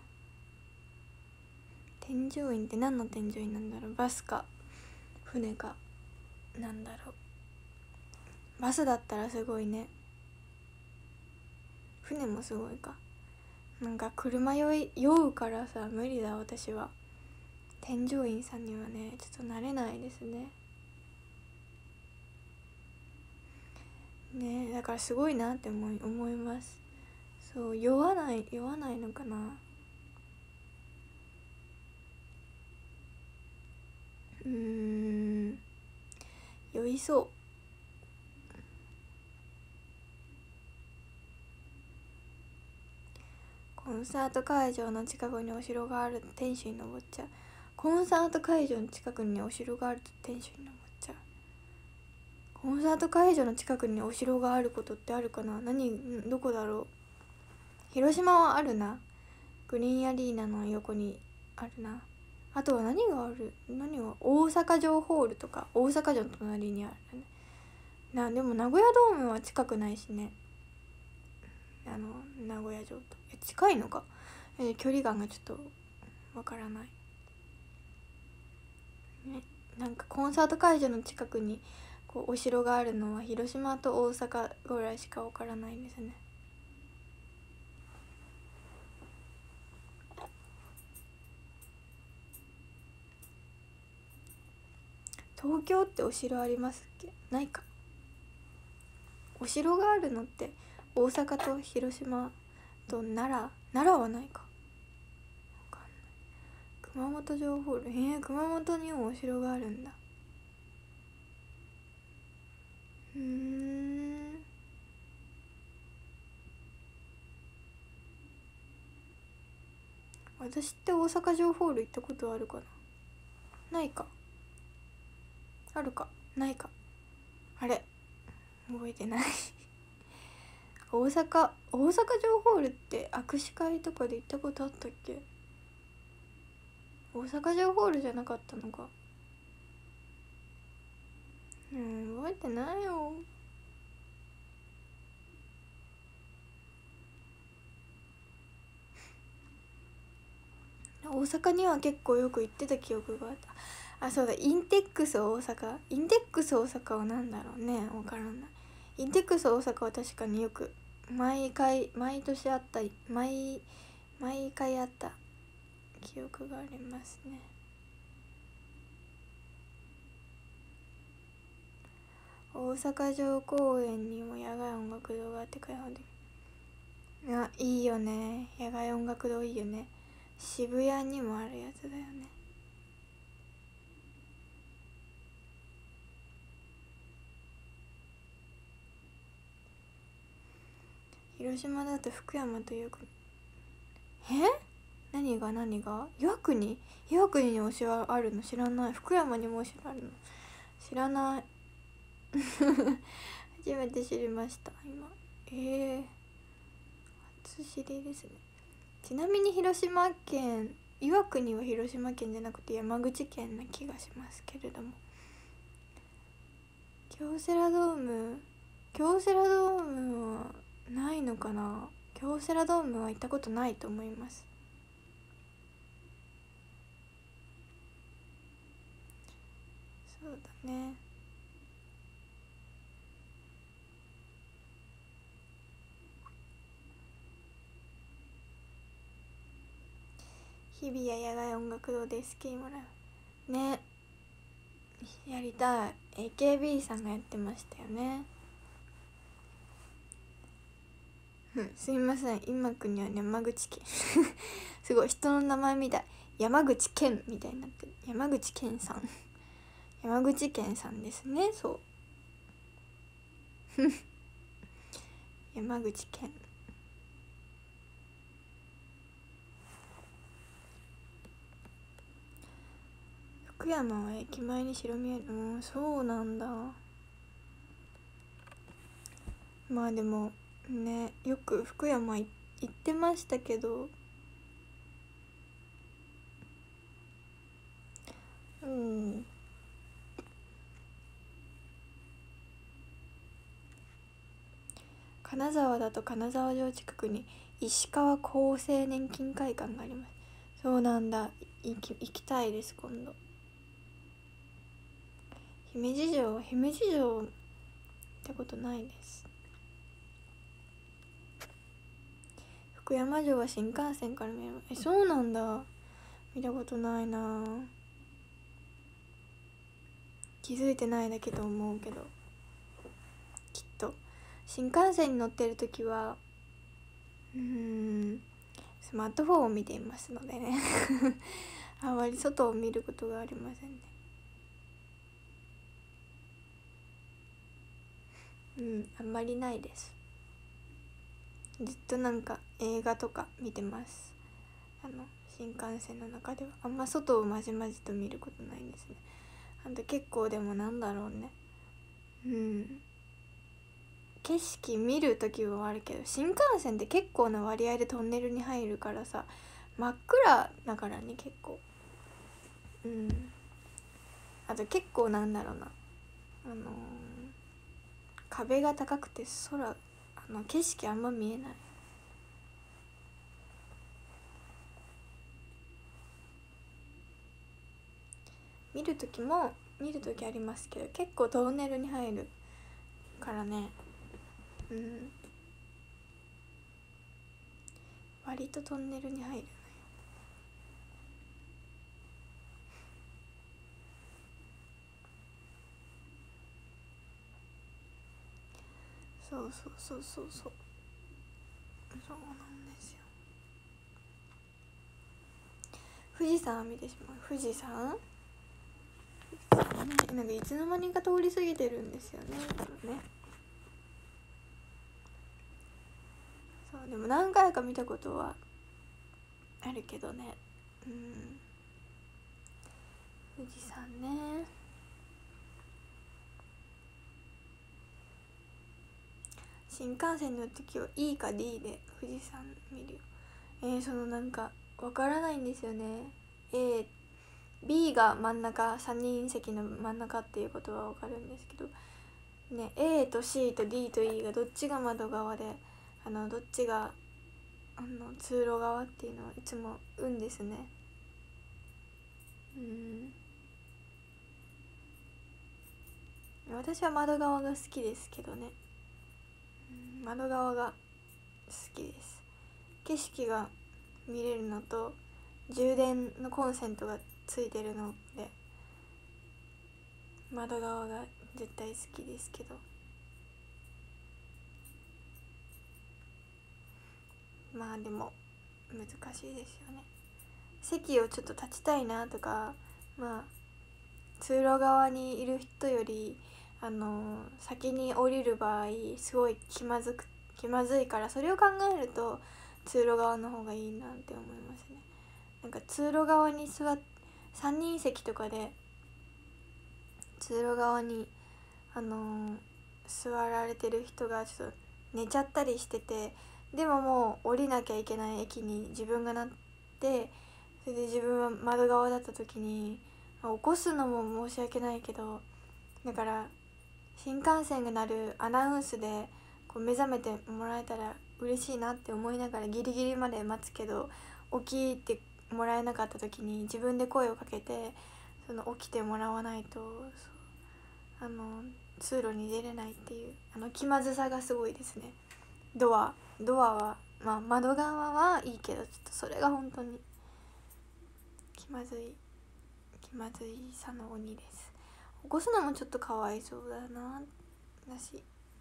添乗員って何の添乗員なんだろう。バスか船かなんだろう。バスだったらすごいね。船もすごいか。なんか車酔うからさ無理だ私は。添乗員さんにはねちょっと慣れないですね。ねだからすごいなって思います。そう酔わないのかな。酔いそう。コンサート会場の近くにお城があると天守に登っちゃう。コンサート会場の近くにお城があると天守に登っちゃう。コンサート会場の近くにお城があることってあるかな。どこだろう。広島はあるな。グリーンアリーナの横にあるな。あとは何が大阪城ホールとか大阪城の隣にあるね。でも名古屋ドームは近くないしね。名古屋城と近いのか、距離感がちょっとわからない、ね、なんかコンサート会場の近くにこうお城があるのは広島と大阪ぐらいしかわからないんですね。東京ってお城ありますっけ。ないか。お城があるのって大阪と広島と奈良はないか。熊本城ホール。熊本にもお城があるんだ。 私って大阪城ホール行ったことあるかな。ないか。あるかないか。あれ覚えてない大阪城ホールって握手会とかで行ったことあったっけ。大阪城ホールじゃなかったのか。覚えてないよ。大阪には結構よく行ってた記憶があった。あ、そうだ、インテックス大阪は何だろうね、わからない。インテックス大阪は確かによく毎年あった毎回あった記憶がありますね。大阪城公園にも野外音楽堂があって開放的。あ、いいよね、野外音楽堂いいよね。渋谷にもあるやつだよね。広島だと福山というか、何が岩国にお城あるの知らない。福山にもお城あるの知らない初めて知りました今。初知りですね。ちなみに岩国は広島県じゃなくて山口県な気がしますけれども、京セラドームはないのかな。京セラドームは行ったことないと思います。そうだね。日比谷野外音楽堂で SK もらうね。やりたい。 AKB さんがやってましたよね。すいません、今国は山口県すごい人の名前みたい。山口県みたいになってる。山口県さんですね。そう山口県。福山は駅前に白見える。そうなんだ。まあでもね、よく福山行ってましたけど、金沢だと金沢城近くに石川厚生年金会館があります。そうなんだ。行きたいです、今度。姫路城行ったことないです。福山城は新幹線から見える。そうなんだ。見たことないな。気づいてないだけと思うけど、きっと新幹線に乗ってる時はスマートフォンを見ていますのでねあまり外を見ることがありませんね。あんまりないです。ずっとなんか映画とか見てます。新幹線の中ではあんま外をまじまじと見ることないんですね。結構でもなんだろうね、景色見る時はあるけど、新幹線って結構な割合でトンネルに入るからさ、真っ暗だからね、結構。あと結構なんだろうな、壁が高くて景色あんま見えない。見る時ありますけど、結構トンネルに入るからね。割とトンネルに入るのよ。そうなんですよ。富士山見てしまう。富士山なんかいつの間にか通り過ぎてるんですよね。そうでも何回か見たことはああるけどね。富士山ね。新幹線の時は E か D で富士山見るよ。そのなんかわからないんですよね。B が真ん中、3人席の真ん中っていうことはわかるんですけどね、 A と C と D と E がどっちが窓側でどっちが通路側っていうのはいつも運ですね。私は窓側が好きですけどね。窓側が好きです。景色が見れるのと充電のコンセントがついてるので窓側が絶対好きですけど、まあでも難しいですよね。席をちょっと立ちたいなとか、まあ通路側にいる人より先に降りる場合すごい気まずいから、それを考えると通路側の方がいいなって思いますね。なんか通路側に3人席とかで通路側に座られてる人がちょっと寝ちゃったりしてて、でももう降りなきゃいけない駅に自分がなって、それで自分は窓側だった時に起こすのも申し訳ないけど、だから新幹線が鳴るアナウンスでこう目覚めてもらえたら嬉しいなって思いながらギリギリまで待つけど、起きてもらえなかった時に自分で声をかけて起きてもらわないと通路に出れないっていう気まずさがすごいですね。ドアはまあ窓側はいいけど、ちょっとそれが本当に気まずいさの鬼です。起こすのもちょっとかわいそうだなだし、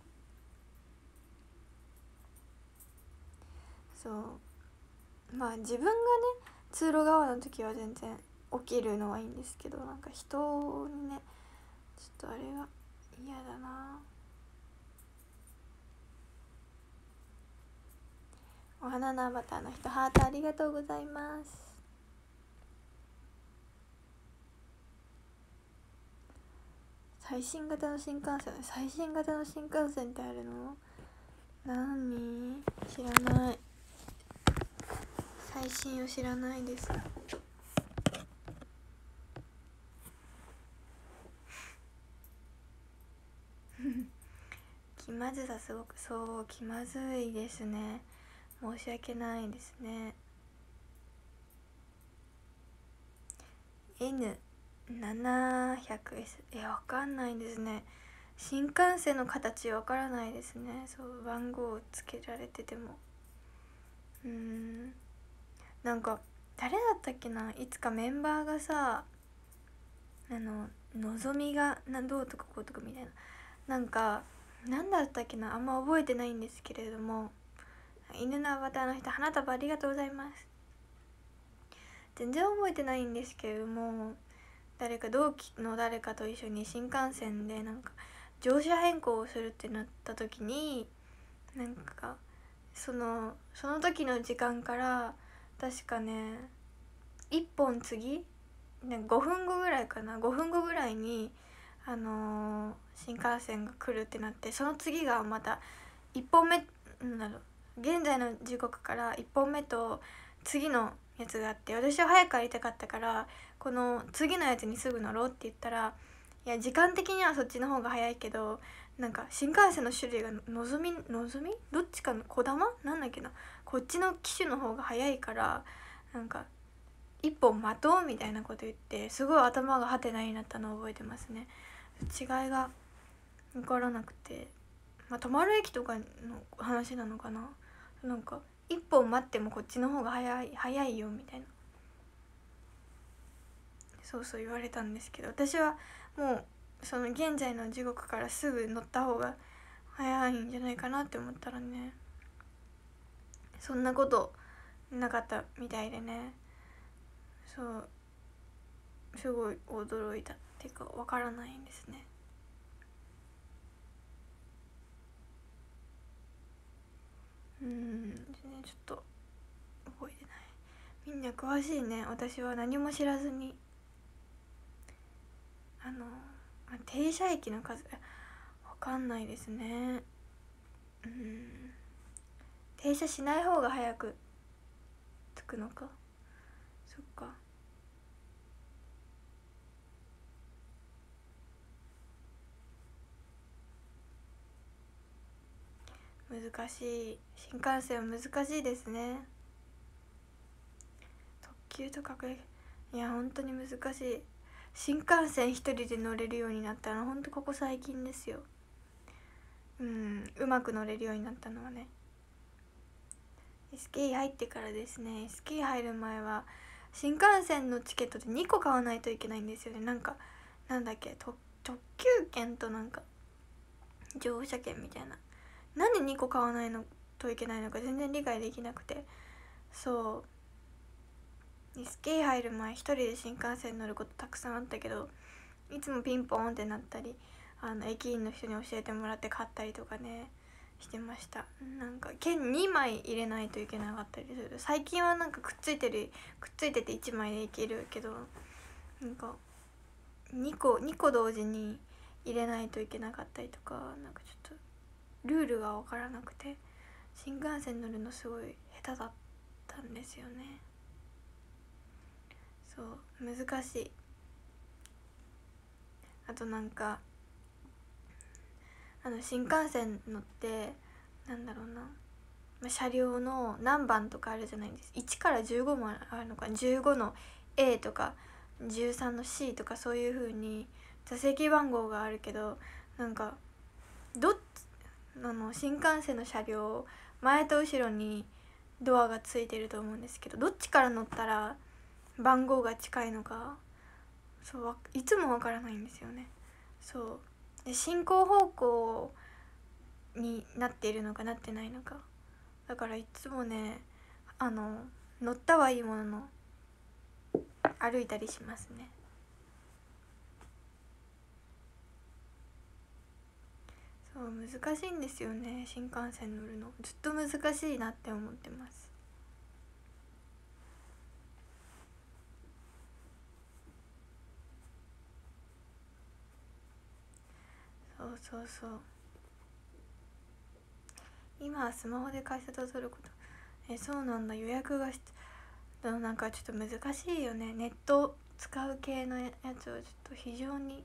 そうまあ自分がね通路側の時は全然起きるのはいいんですけど、なんか人にねちょっとあれが嫌だな。お花のアバターの人ハートありがとうございます。最新型の新幹線ってあるの？何？知らない。最新を知らないです。気まずさすごく、そう気まずいですね。申し訳ないですね。N700S わかんないですね。新幹線の形わからないですね。そう番号をつけられててもなんか誰だったっけな、いつかメンバーがさのぞみがどうとかこうとかみたいな、なんかなんだったっけな、あんま覚えてないんですけれども、犬のアバターの人花束ありがとうございます。全然覚えてないんですけれども、同期の誰かと一緒に新幹線でなんか乗車変更をするってなった時に、なんかその時の時間から確かね1本次5分後ぐらいかな、5分後ぐらいに新幹線が来るってなって、その次がまた1本目現在の時刻から1本目と次のやつがあって、私は早く帰りたかったからこの次のやつにすぐ乗ろうって言ったら、いや時間的にはそっちの方が早いけど、なんか新幹線の種類がのぞみどっちかのこだまなんだっけな、こっちの機種の方が早いからなんか一本待とうみたいなこと言って、すごい頭がハテナになったのを覚えてますね。違いが分からなくて、まあ、泊まる駅とかの話なのかな、なんか一本待ってもこっちの方が早いよみたいな、そう言われたんですけど、私はもうその現在の時刻からすぐ乗った方が早いんじゃないかなって思ったらね、そんなことなかったみたいでね、そうすごい驚いたっていうかわからないんですね。全然ちょっと覚えてない。 みんな詳しいね。私は何も知らずに停車駅の数わかんないですね。停車しない方が早く着くのか。そっか。難しい。新幹線は難しいですね。特急とかいや本当に難しい。新幹線一人で乗れるようになったの本当ここ最近ですよ。うまく乗れるようになったのはね SK 入ってからですね。 SK 入る前は新幹線のチケットで2個買わないといけないんですよね。なんだっけ、特急券となんか乗車券みたいな。なんで2個買わないのといけないのか全然理解できなくて、そう SK 入る前一人で新幹線乗ることたくさんあったけど、いつもピンポンってなったり駅員の人に教えてもらって買ったりとかねしてました。なんか券2枚入れないといけなかったりする。最近はなんかくっついてて1枚でいけるけど、なんか2個同時に入れないといけなかったりとか、なんかちょっとルールが分からなくて新幹線乗るのすごい下手だったんですよね。そう難しい。あとなんか新幹線乗ってなんだろうな、車両の何番とかあるじゃないですか。1から15もあるのか、15の A とか13の C とか、そういう風に座席番号があるけど、なんか新幹線の車両前と後ろにドアがついてると思うんですけど、どっちから乗ったら番号が近いのかいつもわからないんですよね。そうで進行方向になっているのかなってないのか、だからいつもね乗ったはいいものの歩いたりしますね。そう難しいんですよね、新幹線乗るのずっと難しいなって思ってます。そう今はスマホで改札を取ること、そうなんだ。予約がなんかちょっと難しいよね。ネット使う系のやつはちょっと非常に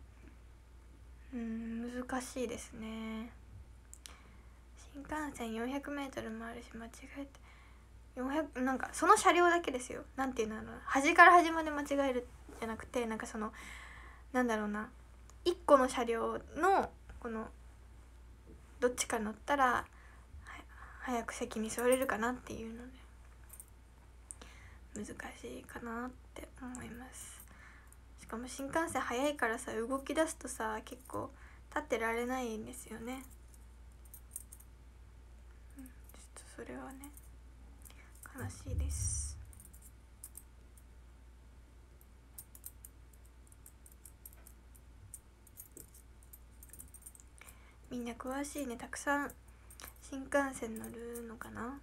難しいですね。新幹線 400m もあるし、間違えて400なんかその車両だけですよ。なんていうの端から端まで間違えるじゃなくて、なんかそのなんだろうな、1個の車両のこのどっちか乗ったら早く席に座れるかなっていうので難しいかなって思います。しかも新幹線早いからさ、動き出すとさ結構立ってられないんですよね。ちょっとそれはね悲しいです。みんな詳しいね。たくさん新幹線乗るのかな。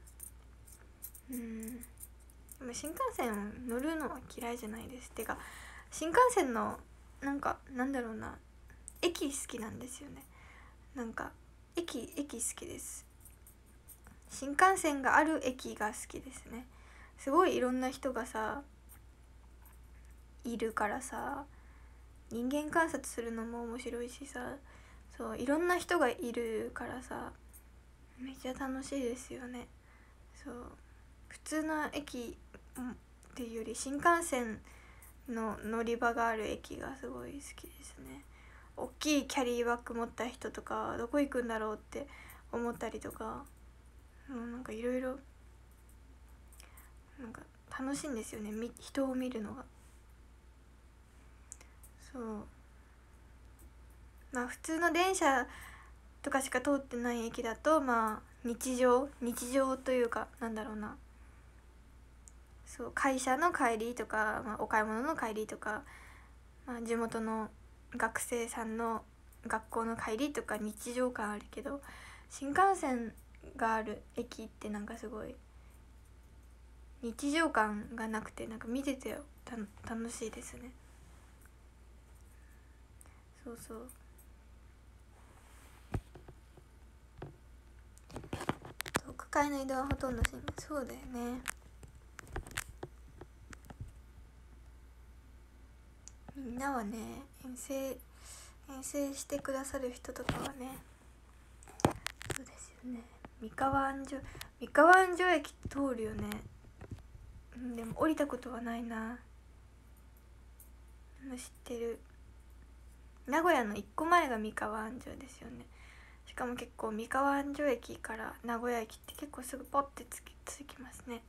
でも新幹線乗るのは嫌いじゃないです。てか新幹線のなんだろうな、駅好きなんですよね。なんか駅好きです。新幹線がある駅が好きですね。すごいいろんな人がさいるからさ、人間観察するのも面白いしさ、そういろんな人がいるからさめっちゃ楽しいですよね。そう普通の駅っていうより新幹線の乗り場がある駅がすごい好きですね。大きいキャリーバッグ持った人とかどこ行くんだろうって思ったりとか、なんかいろいろなんか楽しいんですよね、人を見るのが。そう普通の電車とかしか通ってない駅だと日常というかなんだろうな、そう会社の帰りとか、お買い物の帰りとか、地元の学生さんの学校の帰りとか日常感あるけど、新幹線がある駅ってなんかすごい日常感がなくて、なんか見てて楽しいですね。そうそう、区会の移動はほとんどそうだよね。みんなはね、遠征してくださる人とかはね、そうですよね。三河安城駅通るよね。でも降りたことはないな。知ってる。名古屋の1個前が三河安城ですよね。しかも結構三河安城駅から名古屋駅って結構すぐポッて着きますね。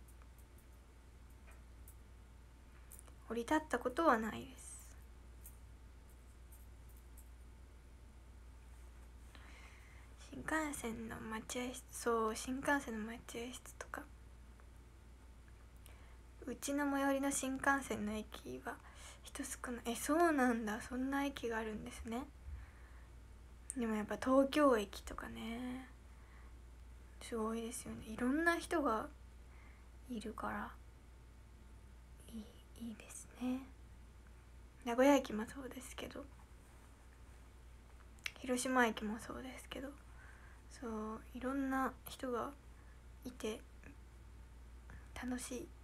降り立ったことはないです。新幹線の待合室、そう、新幹線の待合室とか、うちの最寄りの新幹線の駅は人少ない。そうなんだ、そんな駅があるんですね。でもやっぱ東京駅とかね、すごいですよね。いろんな人がいるからいいですね。名古屋駅もそうですけど、広島駅もそうですけど、そう、いろんな人がいて楽しい。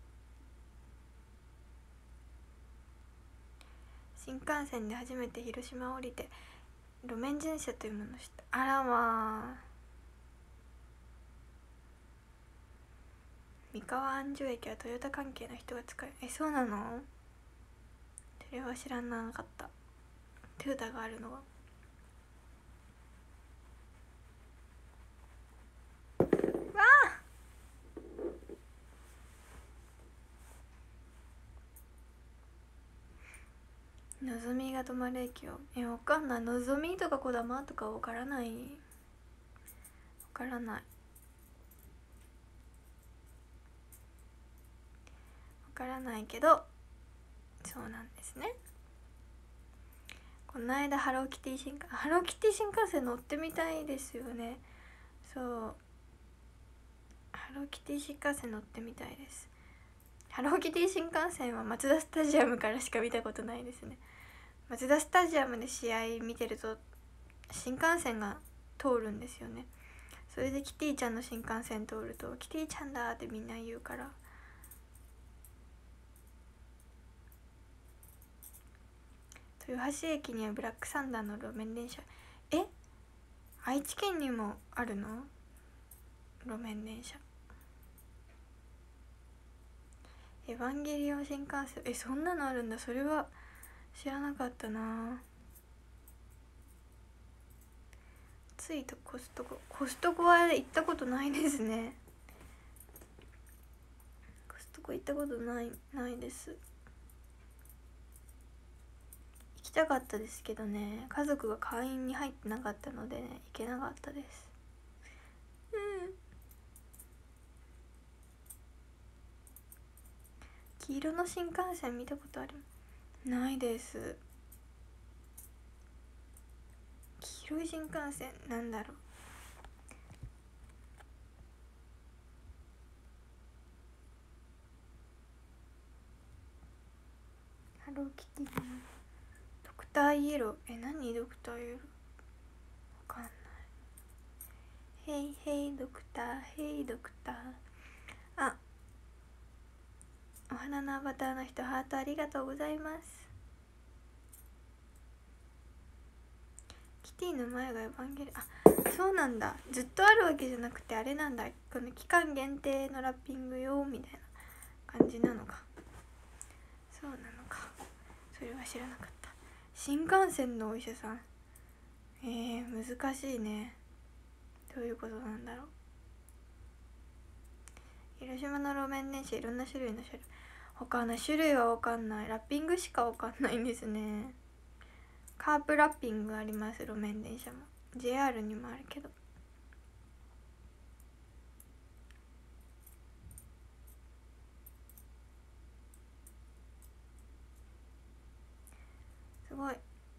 新幹線で初めて広島を降りて路面電車というものを知った。あらまあ、三河安城駅はトヨタ関係の人が使う。そうなの？それは知らなかった。トヨタがあるのは。わあ、のぞみが止まる駅をわかんない。のぞみとかこだまとかわからない。わからない。わからないけど、そうなんですね。この間ハローキティ新幹線乗ってみたいですよね。そう、ハローキティ新幹線乗ってみたいです。ハローキティ新幹線はマツダスタジアムからしか見たことないですね。マツダスタジアムで試合見てると新幹線が通るんですよね。それでキティちゃんの新幹線通るとキティちゃんだってみんな言うから。豊橋駅にはブラックサンダーの路面電車。愛知県にもあるの？路面電車。エヴァンゲリオン新幹線、そんなのあるんだ。それは知らなかったな。ついとコストコは行ったことないですね。コストコ行ったことないです。行きたかったですけどね、家族が会員に入ってなかったのでね、行けなかったです。黄色の新幹線見たことある？ないです。黄色い新幹線なんだろう。ハローキティのドクターイエロー。何ドクターイエロー？わかんない。ヘイヘイドクター、ヘイドクター。あ、お花のアバターの人、ハートありがとうございます。キティの前がエヴァンゲリ。そうなんだ。ずっとあるわけじゃなくてあれなんだ。この期間限定のラッピング用みたいな感じなのか。そうなのか。それは知らなかった。新幹線のお医者さん。難しいね。どういうことなんだろう。広島の路面電車、いろんな種類の種類。他の種類は分かんない。ラッピングしか分かんないんですね。カープラッピングあります、路面電車も。 JR にもあるけど。すごい。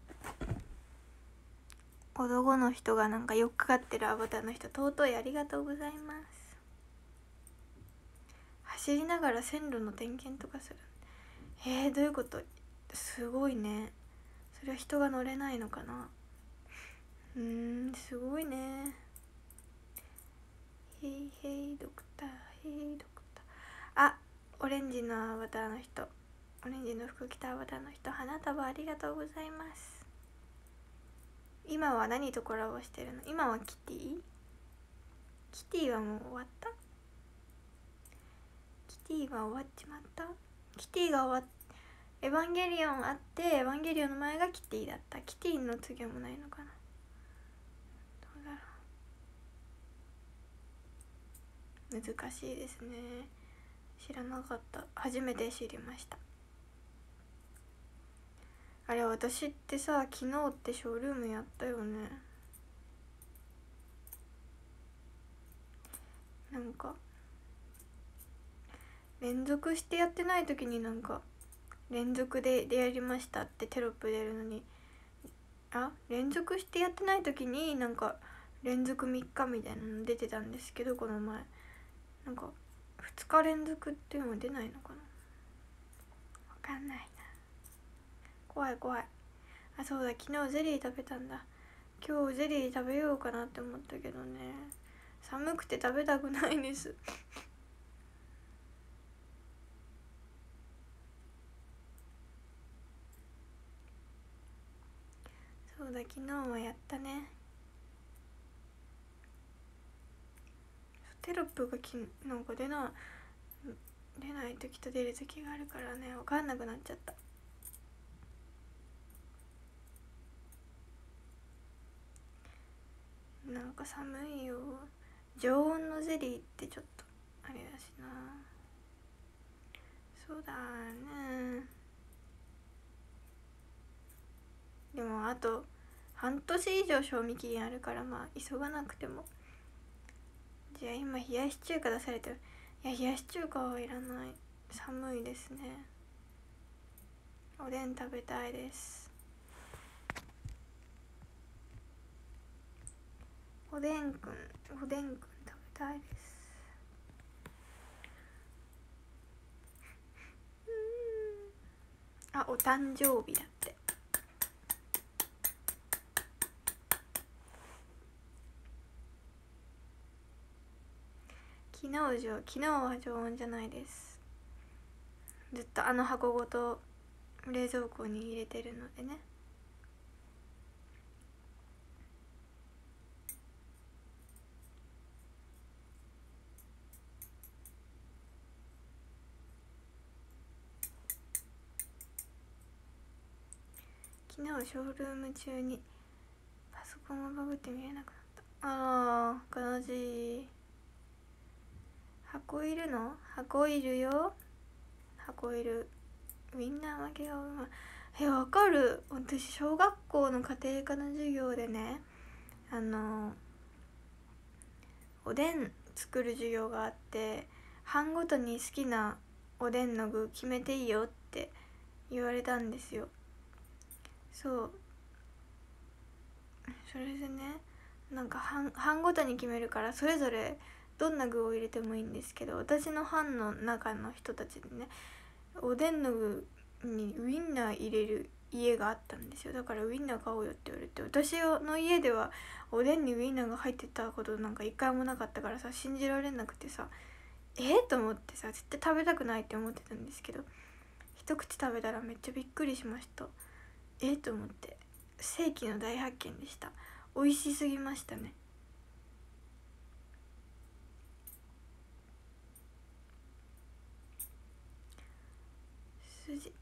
男の人がなんかよくかかってるアバターの人、尊い、ありがとうございます。 走りながら線路の点検とかする。どういうこと？すごいね。それは人が乗れないのかな。すごいね。へいへいドクター、へいドクター。あ、オレンジのアバターの人、オレンジの服着たアバターの人、花束ありがとうございます。今は何とコラボしてるの？今はキティ？キティはもう終わった？キティは終わっちまった？キティが終わっエヴァンゲリオンあって、エヴァンゲリオンの前がキティだった。キティの次はもないのかな。どうだろう。難しいですね。知らなかった。初めて知りました。あれ、私ってさ、昨日ってショールームやったよね。なんか連続してやってない時になんか連続でやりましたってテロップ出るのに、連続してやってない時になんか連続3日みたいなの出てたんですけど、この前なんか2日連続っていうのは出ないのかな。わかんないな。怖い怖い。そうだ、昨日ゼリー食べたんだ。今日ゼリー食べようかなって思ったけどね、寒くて食べたくないです。そうだ、昨日はやったね。テロップがなんか出ない時と出る時があるからね、分かんなくなっちゃった。なんか寒いよ。常温のゼリーってちょっとあれだしな。そうだね。でもあと半年以上賞味期限あるから、まあ急がなくても。じゃあ今冷やし中華出されてる。いや、冷やし中華はいらない。寒いですね。おでん食べたいです。おでんくん食べたいです。お誕生日だって。昨日は常温じゃないです。ずっとあの箱ごと冷蔵庫に入れてるのでね。昨日ショールーム中にパソコンをバグって見えなくなった。悲しい。箱いるの？箱いるよ。箱いる。みんな負けがうまい。わかる。私小学校の家庭科の授業でね、おでん作る授業があって、班ごとに好きなおでんの具決めていいよって言われたんですよ。そう、それでね、なんか班ごとに決めるから、それぞれどんな具を入れてもいいんですけど、私の班の中の人たちでね、おでんの具にウインナー入れる家があったんですよ。だからウインナー買おうよって言われて、私の家ではおでんにウインナーが入ってたことなんか一回もなかったからさ、信じられなくてさ、と思ってさ、絶対食べたくないって思ってたんですけど、一口食べたらめっちゃびっくりしました。と思って、世紀の大発見でした。美味しすぎましたね。筋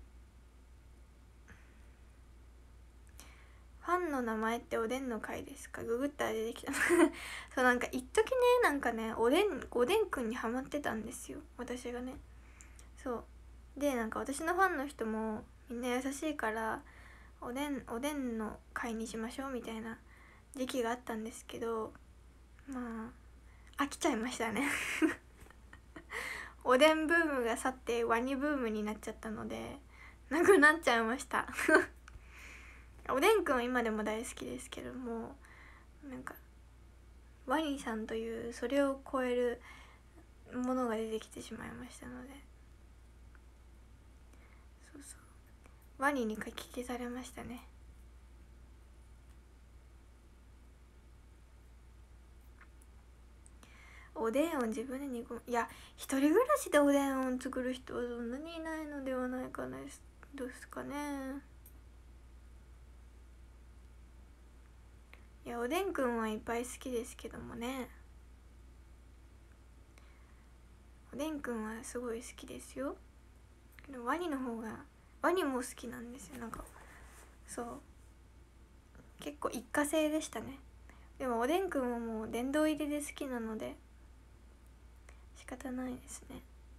ファンの名前っておでんの回ですか？ググったら出てきたそう、なんか一時ね、なんかね、おでんくんにハマってたんですよ、私がね。そうで、なんか私のファンの人もみんな優しいから、おでんの回にしましょうみたいな時期があったんですけど、まあ飽きちゃいましたねおでんブームが去ってワニブームになっちゃったので、なくなっちゃいましたおでんくんは今でも大好きですけども、なんかワニさんというそれを超えるものが出てきてしまいましたので、そうそう、ワニにかき消されましたね。おでんを自分で煮込む、いや一人暮らしでおでんを作る人はそんなにいないのではないかな、どうですかね。いやおでんくんはいっぱい好きですけどもね、おでんくんはすごい好きですよ。でもワニの方が、ワニも好きなんですよ。なんかそう結構一過性でしたね。でもおでんくんはもう殿堂入りで好きなので仕方ないですね。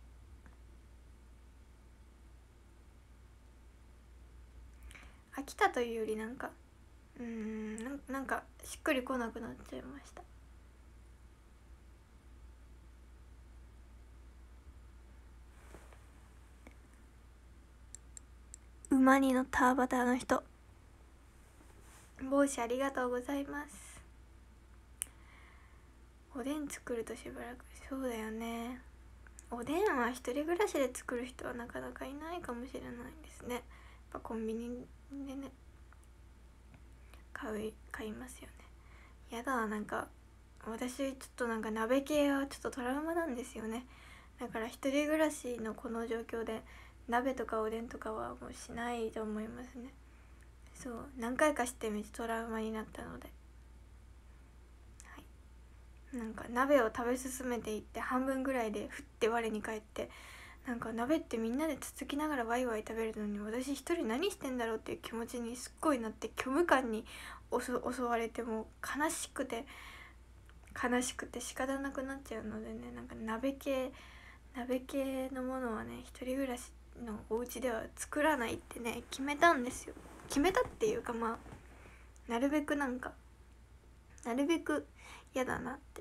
飽きたというよりなんかなんかしっくりこなくなっちゃいました。馬に乗ったアバターの人、帽子ありがとうございます。おでん作るとしばらく、そうだよね。おでんは一人暮らしで作る人はなかなかいないかもしれないですね。やっぱコンビニでね買いますよね。やだ、なんか私ちょっとなんか鍋系はちょっとトラウマなんですよね。だから一人暮らしのこの状況で鍋とかおでんとかはもうしないと思いますね。そう何回かしてめっちゃトラウマになったので、はい、なんか鍋を食べ進めていって半分ぐらいでふって我に返って、なんか鍋ってみんなでつつきながらワイワイ食べるのに私一人何してんだろうっていう気持ちにすっごいなって、虚無感に襲われて、もう悲しくて仕方なくなっちゃうのでね、なんか鍋系のものはね一人暮らしのお家では作らないってね決めたんですよ。決めたっていうか、まあなるべく嫌だなって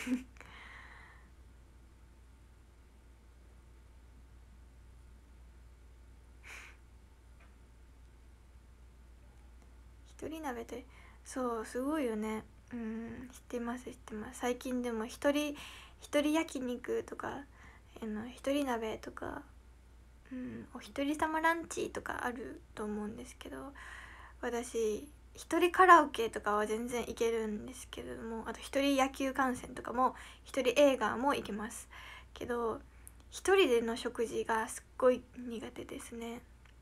一人鍋って、そうすごいよね。知ってます。最近でも一人焼肉とか一人鍋とか、お一人様ランチとかあると思うんですけど、私一人カラオケとかは全然行けるんですけれども、あと一人野球観戦とかも一人映画も行けますけど、一人での食事がすっごい苦手ですね。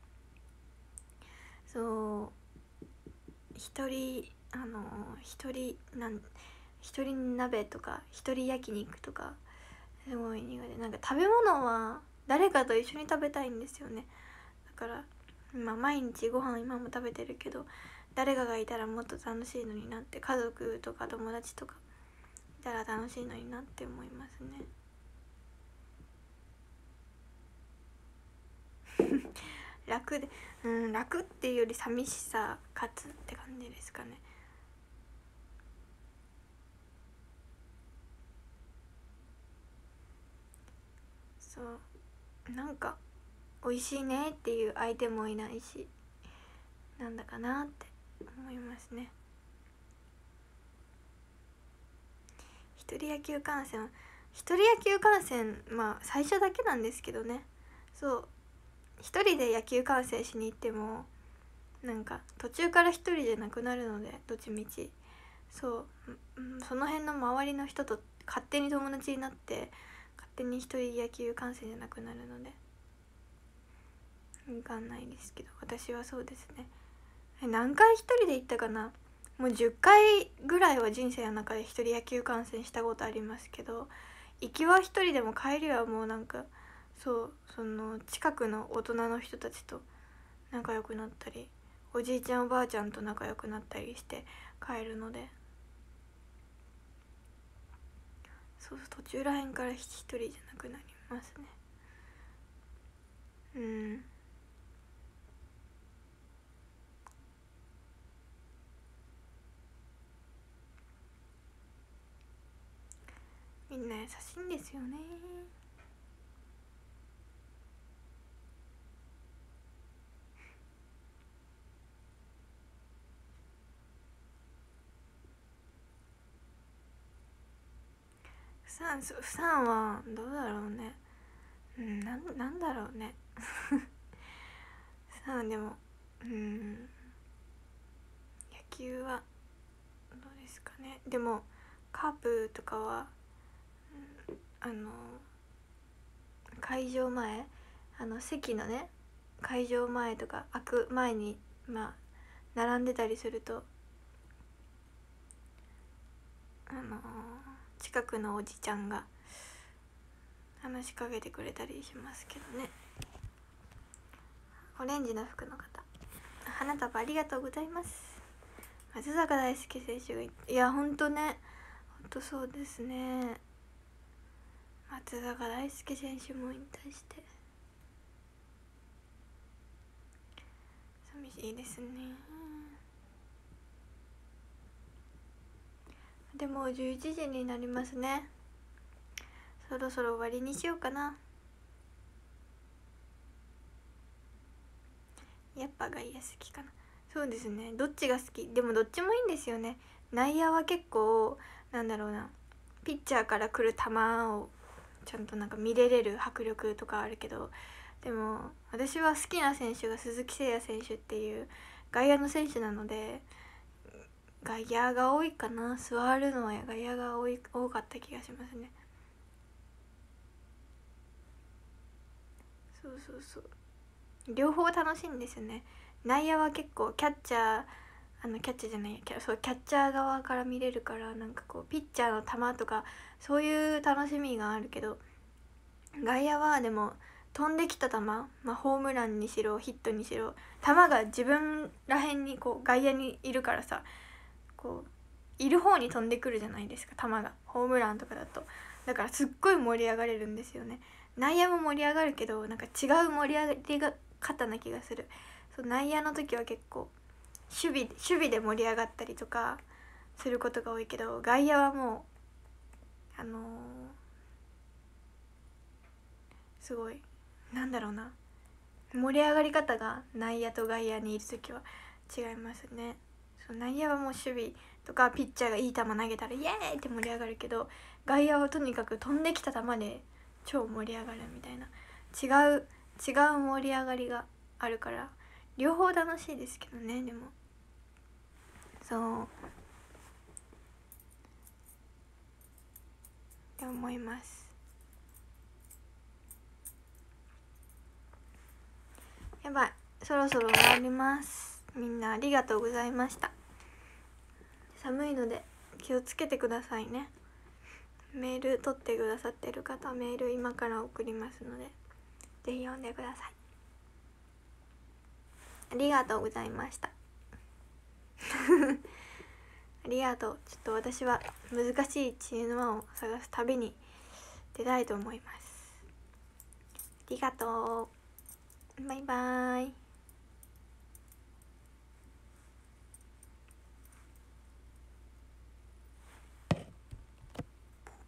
そう一人一人鍋とか一人焼肉とかすごい苦手。なんか食べ物は誰かと一緒に食べたいんですよね。だから毎日ご飯今も食べてるけど、誰かがいたらもっと楽しいのになって、家族とか友達とかいたら楽しいのになって思いますね楽で、楽っていうより寂しさ勝つって感じですかね。そうなんか美味しいねっていう相手もいないし、なんだかなって思いますね。一人野球観戦まあ最初だけなんですけどね。そう一人で野球観戦しに行ってもなんか途中から一人じゃなくなるので、どっちみちそう、その辺の周りの人と勝手に友達になって勝手に一人野球観戦じゃなくなるので分かんないですけど、私はそうですね。何回一人で行ったかな、もう10回ぐらいは人生の中で一人野球観戦したことありますけど、行きは一人でも帰りはもうなんかその近くの大人の人たちと仲良くなったり、おじいちゃんおばあちゃんと仲良くなったりして帰るので、途中らへんから一人じゃなくなりますね。みんな優しいんですよね。 プサンはどうだろうね。なんだろうね。プサンでも野球はどうですかね。でもカープとかは、会場前、席のね、会場前とか開く前に並んでたりすると近くのおじちゃんが話しかけてくれたりしますけどね。オレンジの服の方、花束ありがとうございます。松坂大輔選手がいやほんとね、ほんとそうですね。松坂大輔選手も引退して寂しいですね。でも11時になりますね。そろそろ終わりにしようかな。やっぱ外野好きかな。そうですね、どっちが好き？でもどっちもいいんですよね。内野は結構なんだろうな、ピッチャーから来る球をちゃんとなんか見れる迫力とかあるけど、でも私は好きな選手が鈴木誠也選手っていう外野の選手なので、外野が多いかな。座るのは外野が多かった気がしますね。そう両方楽しいんですよね。内野は結構キャッチャーじゃないキャッチャー側から見れるから、なんかこうピッチャーの球とかそういう楽しみがあるけど、外野はでも飛んできた球、ホームランにしろヒットにしろ、球が自分らへんにこう外野にいるからさ、こういる方に飛んでくるじゃないですか、球が。ホームランとかだとだからすっごい盛り上がれるんですよね。内野も盛り上がるけど、なんか違う盛り上がり方な気がする。そう内野の時は結構守備で盛り上がったりとかすることが多いけど、外野はもうすごいなんだろうな、盛り上がり方が内野と外野にいる時は違いますね。そう内野はもう守備とかピッチャーがいい球投げたらイエーイって盛り上がるけど、外野はとにかく飛んできた球で超盛り上がるみたいな、違う盛り上がりがあるから両方楽しいですけどね。でもそうって思います。やばい、そろそろ終わります。みんなありがとうございました。寒いので気をつけてくださいね。メール取ってくださってる方はメール今から送りますのでぜひ読んでください。ありがとうございました。ありがとう。ちょっと私は難しい知恵の輪を探す旅に出たいと思います。ありがとう。バイバーイ。